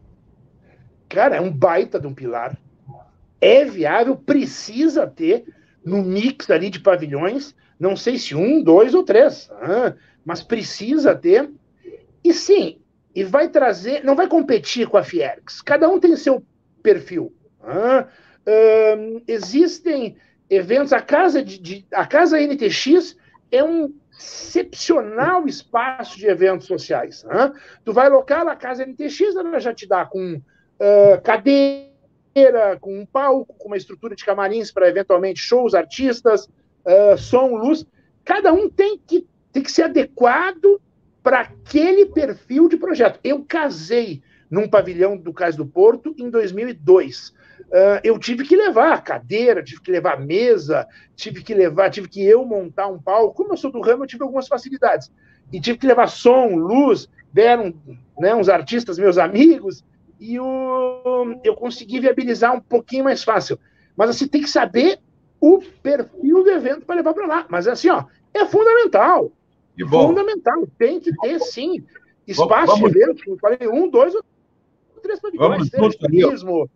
Cara, é um baita de um pilar. É viável, precisa ter no mix ali de pavilhões, não sei se um, dois ou três, ah, mas precisa ter. E sim, e vai trazer, não vai competir com a Fiergs. Cada um tem seu perfil. Ah, ah, existem eventos, a casa, de, de, a casa N T X é um excepcional espaço de eventos sociais. Ah, tu vai local, a casa N T X, ela já te dá com uh, cadeira, com um palco, com uma estrutura de camarins para eventualmente shows, artistas, Uh, som, luz, cada um tem que, tem que ser adequado para aquele perfil de projeto. Eu casei num pavilhão do Cais do Porto em dois mil e dois. Uh, eu tive que levar cadeira, tive que levar mesa, tive que levar, tive que eu montar um palco. Como eu sou do ramo, eu tive algumas facilidades. E tive que levar som, luz, vieram, né, uns artistas, meus amigos, e o, eu consegui viabilizar um pouquinho mais fácil. Mas assim, tem que saber o perfil do evento para levar para lá. Mas assim, ó, é fundamental. Que bom. Fundamental. Tem que ter, sim, espaço vamos, de eventos. Eu falei, um, dois ou três pavilhões. Turismo.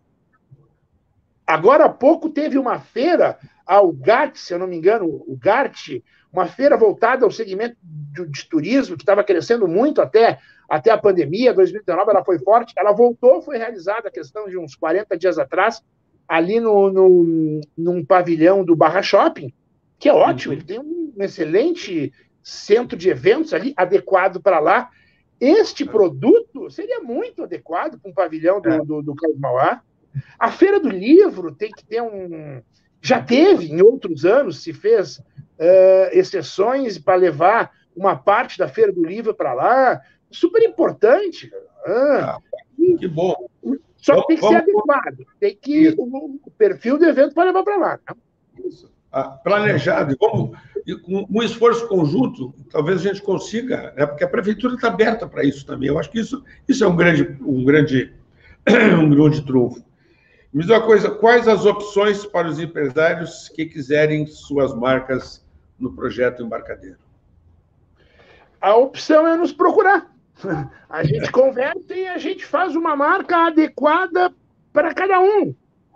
Agora há pouco teve uma feira, ao G A T, se eu não me engano, o G A T, uma feira voltada ao segmento de, de turismo, que estava crescendo muito até, até a pandemia, dois mil e dezenove, ela foi forte. Ela voltou, foi realizada a questão de uns quarenta dias atrás, ali no, no, num pavilhão do Barra Shopping, que é ótimo, ele tem um excelente centro de eventos ali, adequado para lá. Este produto seria muito adequado para um pavilhão do, do, do Cais Mauá. A Feira do Livro tem que ter um... Já teve, em outros anos, se fez uh, exceções para levar uma parte da Feira do Livro para lá. Super importante. Ah, que bom. Só que tem que ser adequado, tem que o, o perfil do evento para levar para lá. Isso. Ah, planejado, e como e com um esforço conjunto, talvez a gente consiga, né, porque a prefeitura está aberta para isso também. Eu acho que isso, isso é um grande, um grande, um grande trunfo. Me diz uma coisa, quais as opções para os empresários que quiserem suas marcas no projeto Embarcadeiro? A opção é nos procurar. A gente conversa e a gente faz uma marca adequada para cada um.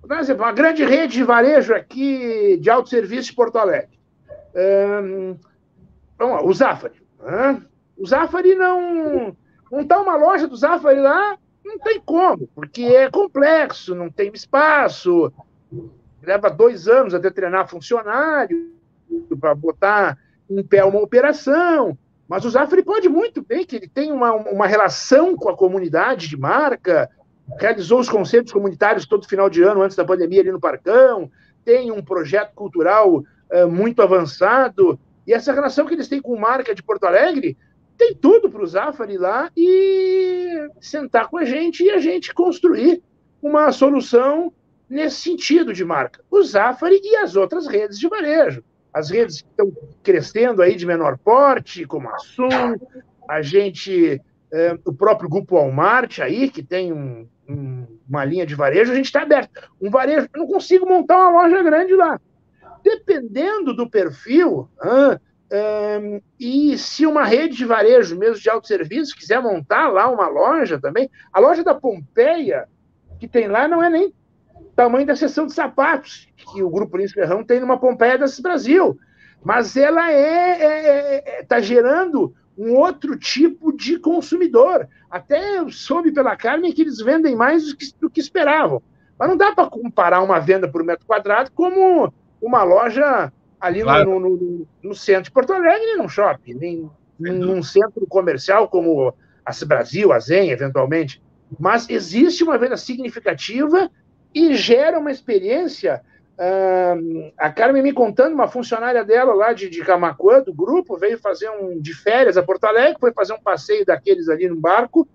Vou dar um exemplo, uma grande rede de varejo aqui de autosserviço de Porto Alegre. Um, vamos lá, o Zafari. Né? O Zafari não... Montar uma loja do Zafari lá não tem como, porque é complexo, não tem espaço, leva dois anos até treinar funcionário, para botar em pé uma operação. Mas o Zafari pode muito bem, que ele tem uma, uma relação com a comunidade de marca, realizou os concertos comunitários todo final de ano, antes da pandemia, ali no Parcão, tem um projeto cultural uh, muito avançado, e essa relação que eles têm com marca de Porto Alegre, tem tudo para o Zafari ir lá e sentar com a gente e a gente construir uma solução nesse sentido de marca. O Zafari e as outras redes de varejo. As redes que estão crescendo aí de menor porte, como a Sum, a gente, é, o próprio Grupo Walmart aí, que tem um, um, uma linha de varejo, a gente está aberto. Um varejo, eu não consigo montar uma loja grande lá. Dependendo do perfil, ah, Um, e se uma rede de varejo, mesmo de autosserviço, quiser montar lá uma loja também, a loja da Pompeia, que tem lá, não é nem tamanho da seção de sapatos que o Grupo Lins Ferrão tem numa Pompeia desse Brasil, mas ela é, é, é, tá gerando um outro tipo de consumidor. Até eu soube pela Carmen que eles vendem mais do que, do que esperavam. Mas não dá para comparar uma venda por metro quadrado como uma loja ali claro. no, no, no centro de Porto Alegre, nem num shopping, nem num centro comercial como a Brasil, a Zen, eventualmente. Mas existe uma venda significativa e gera uma experiência. Uh, a Carmen me contando, uma funcionária dela lá de, de Camaquã, do grupo, veio fazer um de férias a Porto Alegre, foi fazer um passeio daqueles ali no barco,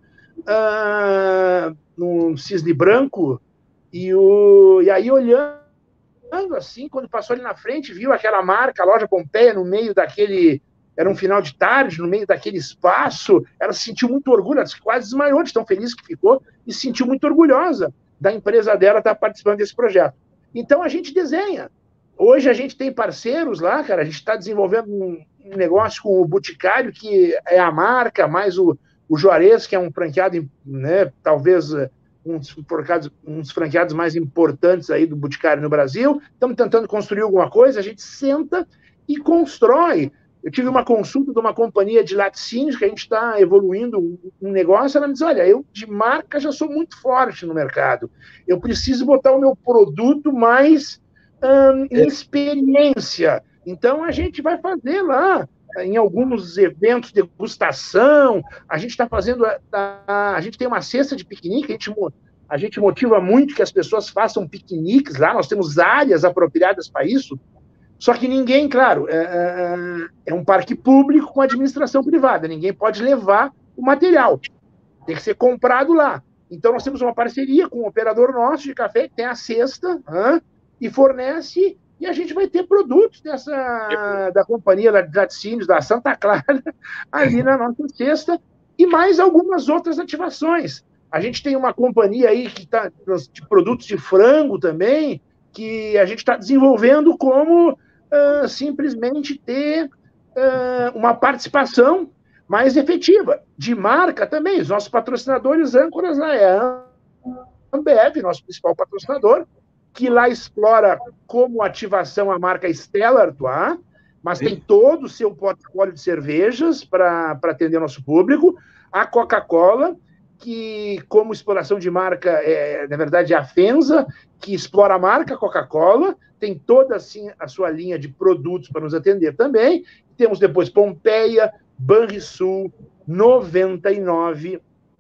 uh, num cisne branco, e, o, e aí olhando assim, quando passou ali na frente, viu aquela marca, a loja Pompeia, no meio daquele, era um final de tarde, no meio daquele espaço, ela se sentiu muito orgulhosa, ela quase desmaiou de tão feliz que ficou, e se sentiu muito orgulhosa da empresa dela estar participando desse projeto. Então, a gente desenha. Hoje, a gente tem parceiros lá, cara, a gente está desenvolvendo um, um negócio com o Boticário, que é a marca, mais o, o Juarez, que é um franqueado, né, talvez... Um dos, um dos franqueados mais importantes aí do Boticário no Brasil. Estamos tentando construir alguma coisa, a gente senta e constrói. Eu tive uma consulta de uma companhia de laticínios que a gente está evoluindo um negócio, ela me diz, olha, eu de marca já sou muito forte no mercado, eu preciso botar o meu produto mais hum, em experiência. Então a gente vai fazer lá, em alguns eventos de degustação, a gente está fazendo, a, a, a gente tem uma cesta de piquenique, a gente, a gente motiva muito que as pessoas façam piqueniques lá, nós temos áreas apropriadas para isso, só que ninguém, claro, é, é um parque público com administração privada, ninguém pode levar o material, tem que ser comprado lá. Então nós temos uma parceria com um operador nosso de café, que tem a cesta, hein, e fornece... E a gente vai ter produtos dessa, da companhia de laticínios, da Santa Clara, ali na nossa cesta, e mais algumas outras ativações. A gente tem uma companhia aí que está de produtos de frango também, que a gente está desenvolvendo como uh, simplesmente ter uh, uma participação mais efetiva. De marca também, os nossos patrocinadores âncoras lá é a Ambev, nosso principal patrocinador, que lá explora como ativação a marca Stella Artois, mas Sim. tem todo o seu portfólio de cervejas para atender o nosso público. A Coca-Cola, que como exploração de marca, é, na verdade é a Fenza, que explora a marca Coca-Cola, tem toda assim, a sua linha de produtos para nos atender também. Temos depois Pompeia, Banrisul, noventa e nove,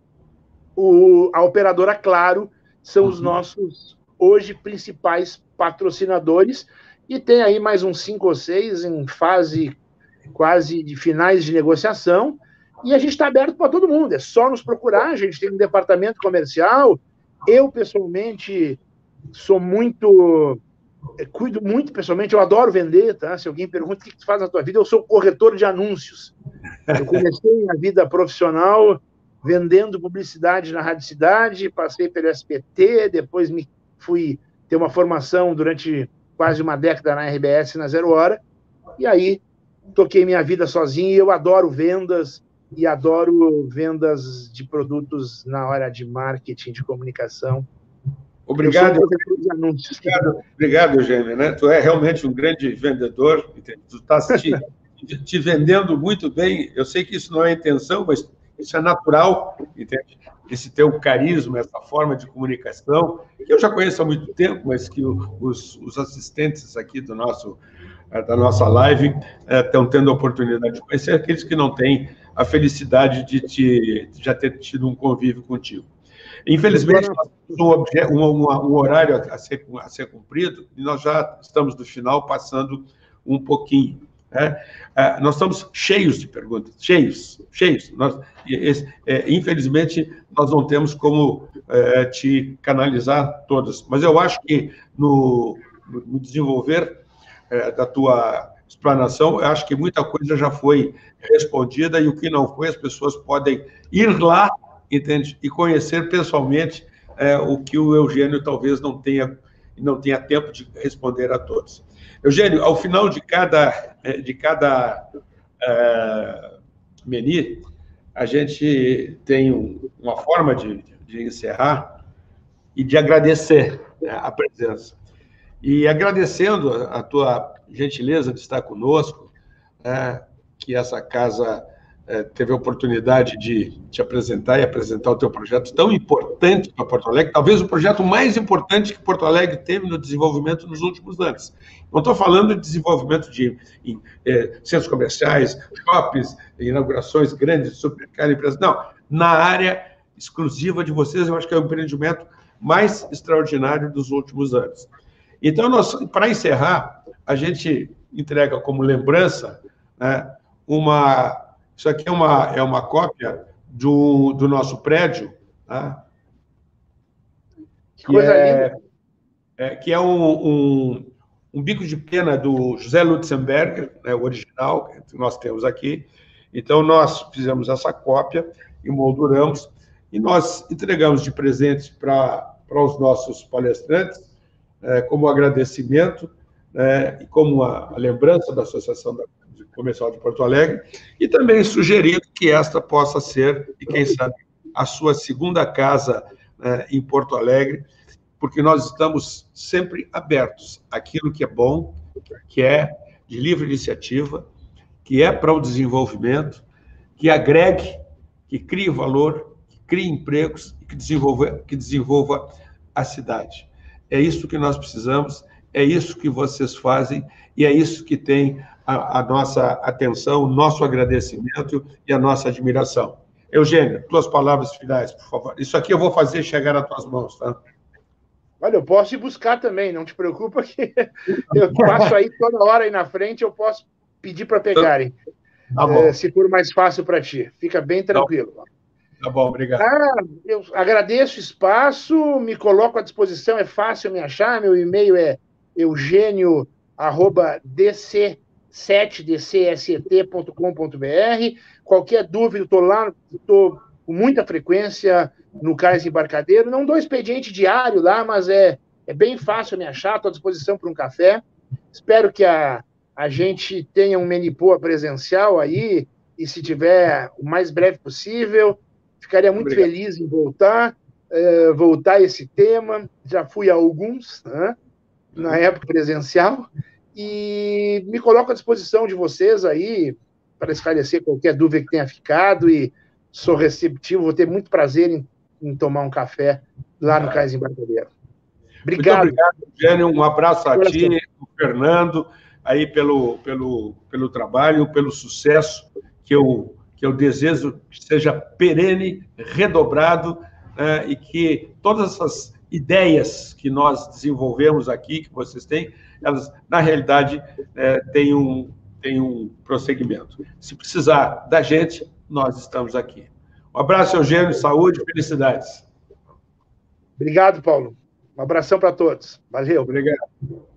o, a operadora Claro, são uhum. os nossos... hoje principais patrocinadores, e tem aí mais uns cinco ou seis em fase quase de finais de negociação, e a gente está aberto para todo mundo, é só nos procurar, a gente tem um departamento comercial, eu pessoalmente sou muito, cuido muito pessoalmente, eu adoro vender, tá? Se alguém pergunta o que tu faz na tua vida, eu sou corretor de anúncios. Eu comecei a vida profissional vendendo publicidade na Rádio Cidade, passei pelo S B T, depois me fui ter uma formação durante quase uma década na R B S, na Zero Hora, e aí toquei minha vida sozinho, e eu adoro vendas, e adoro vendas de produtos na hora de marketing, de comunicação, Obrigado, obrigado, obrigado, Eugênio. Né? Tu é realmente um grande vendedor, entende? Tu está te, te vendendo muito bem. Eu sei que isso não é a intenção, mas isso é natural, entende? Esse teu carisma, essa forma de comunicação, que eu já conheço há muito tempo, mas que os, os assistentes aqui do nosso, da nossa live estão tendo a oportunidade de conhecer, aqueles que não têm a felicidade de, te, de já ter tido um convívio contigo. Infelizmente, nós temos um, um, um horário a ser, a ser cumprido e nós já estamos no final, passando um pouquinho. Né? Ah, nós estamos cheios de perguntas, cheios, cheios. Nós, esse, é, infelizmente, nós não temos como é, te canalizar todas, mas eu acho que no, no desenvolver é, da tua explanação, eu acho que muita coisa já foi respondida e o que não foi, as pessoas podem ir lá, entende? E conhecer pessoalmente é, o que o Eugênio talvez não tenha, não tenha tempo de responder a todos. Eugênio, ao final de cada, de cada uh, menu, a gente tem um, uma forma de, de encerrar e de agradecer, né, a presença. E agradecendo a, a tua gentileza de estar conosco, né, que essa casa teve a oportunidade de te apresentar e apresentar o teu projeto tão importante para Porto Alegre, talvez o projeto mais importante que Porto Alegre teve no desenvolvimento nos últimos anos. Não estou falando de desenvolvimento de em, eh, centros comerciais, shoppings, inaugurações grandes, supermercados, empresas, não. Na área exclusiva de vocês, eu acho que é o empreendimento mais extraordinário dos últimos anos. Então, nós, para encerrar, a gente entrega como lembrança, né, uma... Isso aqui é uma, é uma cópia do, do nosso prédio, tá? Que coisa é, linda! É, que é um, um, um bico de pena do José Lutzenberger, né, o original, que nós temos aqui. Então, nós fizemos essa cópia, emolduramos, e nós entregamos de presente para os nossos palestrantes, é, como agradecimento, né, e como a, a lembrança da Associação da Comercial de Porto Alegre, e também sugerindo que esta possa ser, e quem sabe, a sua segunda casa né, em Porto Alegre, porque nós estamos sempre abertos àquilo que é bom, que é de livre iniciativa, que é para o desenvolvimento, que agregue, que crie valor, que crie empregos e que desenvolva, que desenvolva a cidade. É isso que nós precisamos, é isso que vocês fazem e é isso que tem a, a nossa atenção, o nosso agradecimento e a nossa admiração. Eugênio, tuas palavras finais, por favor. Isso aqui eu vou fazer chegar às tuas mãos, tá? Olha, eu posso ir buscar também, não te preocupa que eu passo aí toda hora aí na frente, eu posso pedir para pegarem, tá bom. É, se for mais fácil para ti. Fica bem tranquilo. Tá, tá bom, obrigado. Ah, eu agradeço o espaço, me coloco à disposição, é fácil me achar, meu e-mail é eugênio arroba d c sete d c s e t ponto com ponto b r. Qualquer dúvida, estou lá, estou com muita frequência no Cais Embarcadero. Não dou expediente diário lá, mas é, é bem fácil me achar, estou à disposição para um café. Espero que a, a gente tenha um Menipoa presencial aí, e se tiver o mais breve possível, ficaria muito Obrigado. feliz em voltar, uh, voltar a esse tema. Já fui a alguns, né, na época presencial, e me coloco à disposição de vocês aí para esclarecer qualquer dúvida que tenha ficado, e sou receptivo, vou ter muito prazer em, em tomar um café lá no Cais Embarcadero. Obrigado. Muito obrigado, Eugênio. Um abraço a ti, o Fernando, aí pelo, pelo, pelo trabalho, pelo sucesso que eu, que eu desejo que seja perene, redobrado, né, e que todas essas ideias que nós desenvolvemos aqui, que vocês têm, elas, na realidade, é, têm, um, têm um prosseguimento. Se precisar da gente, nós estamos aqui. Um abraço, Eugênio, saúde e felicidades. Obrigado, Paulo. Um abração para todos. Valeu. Obrigado.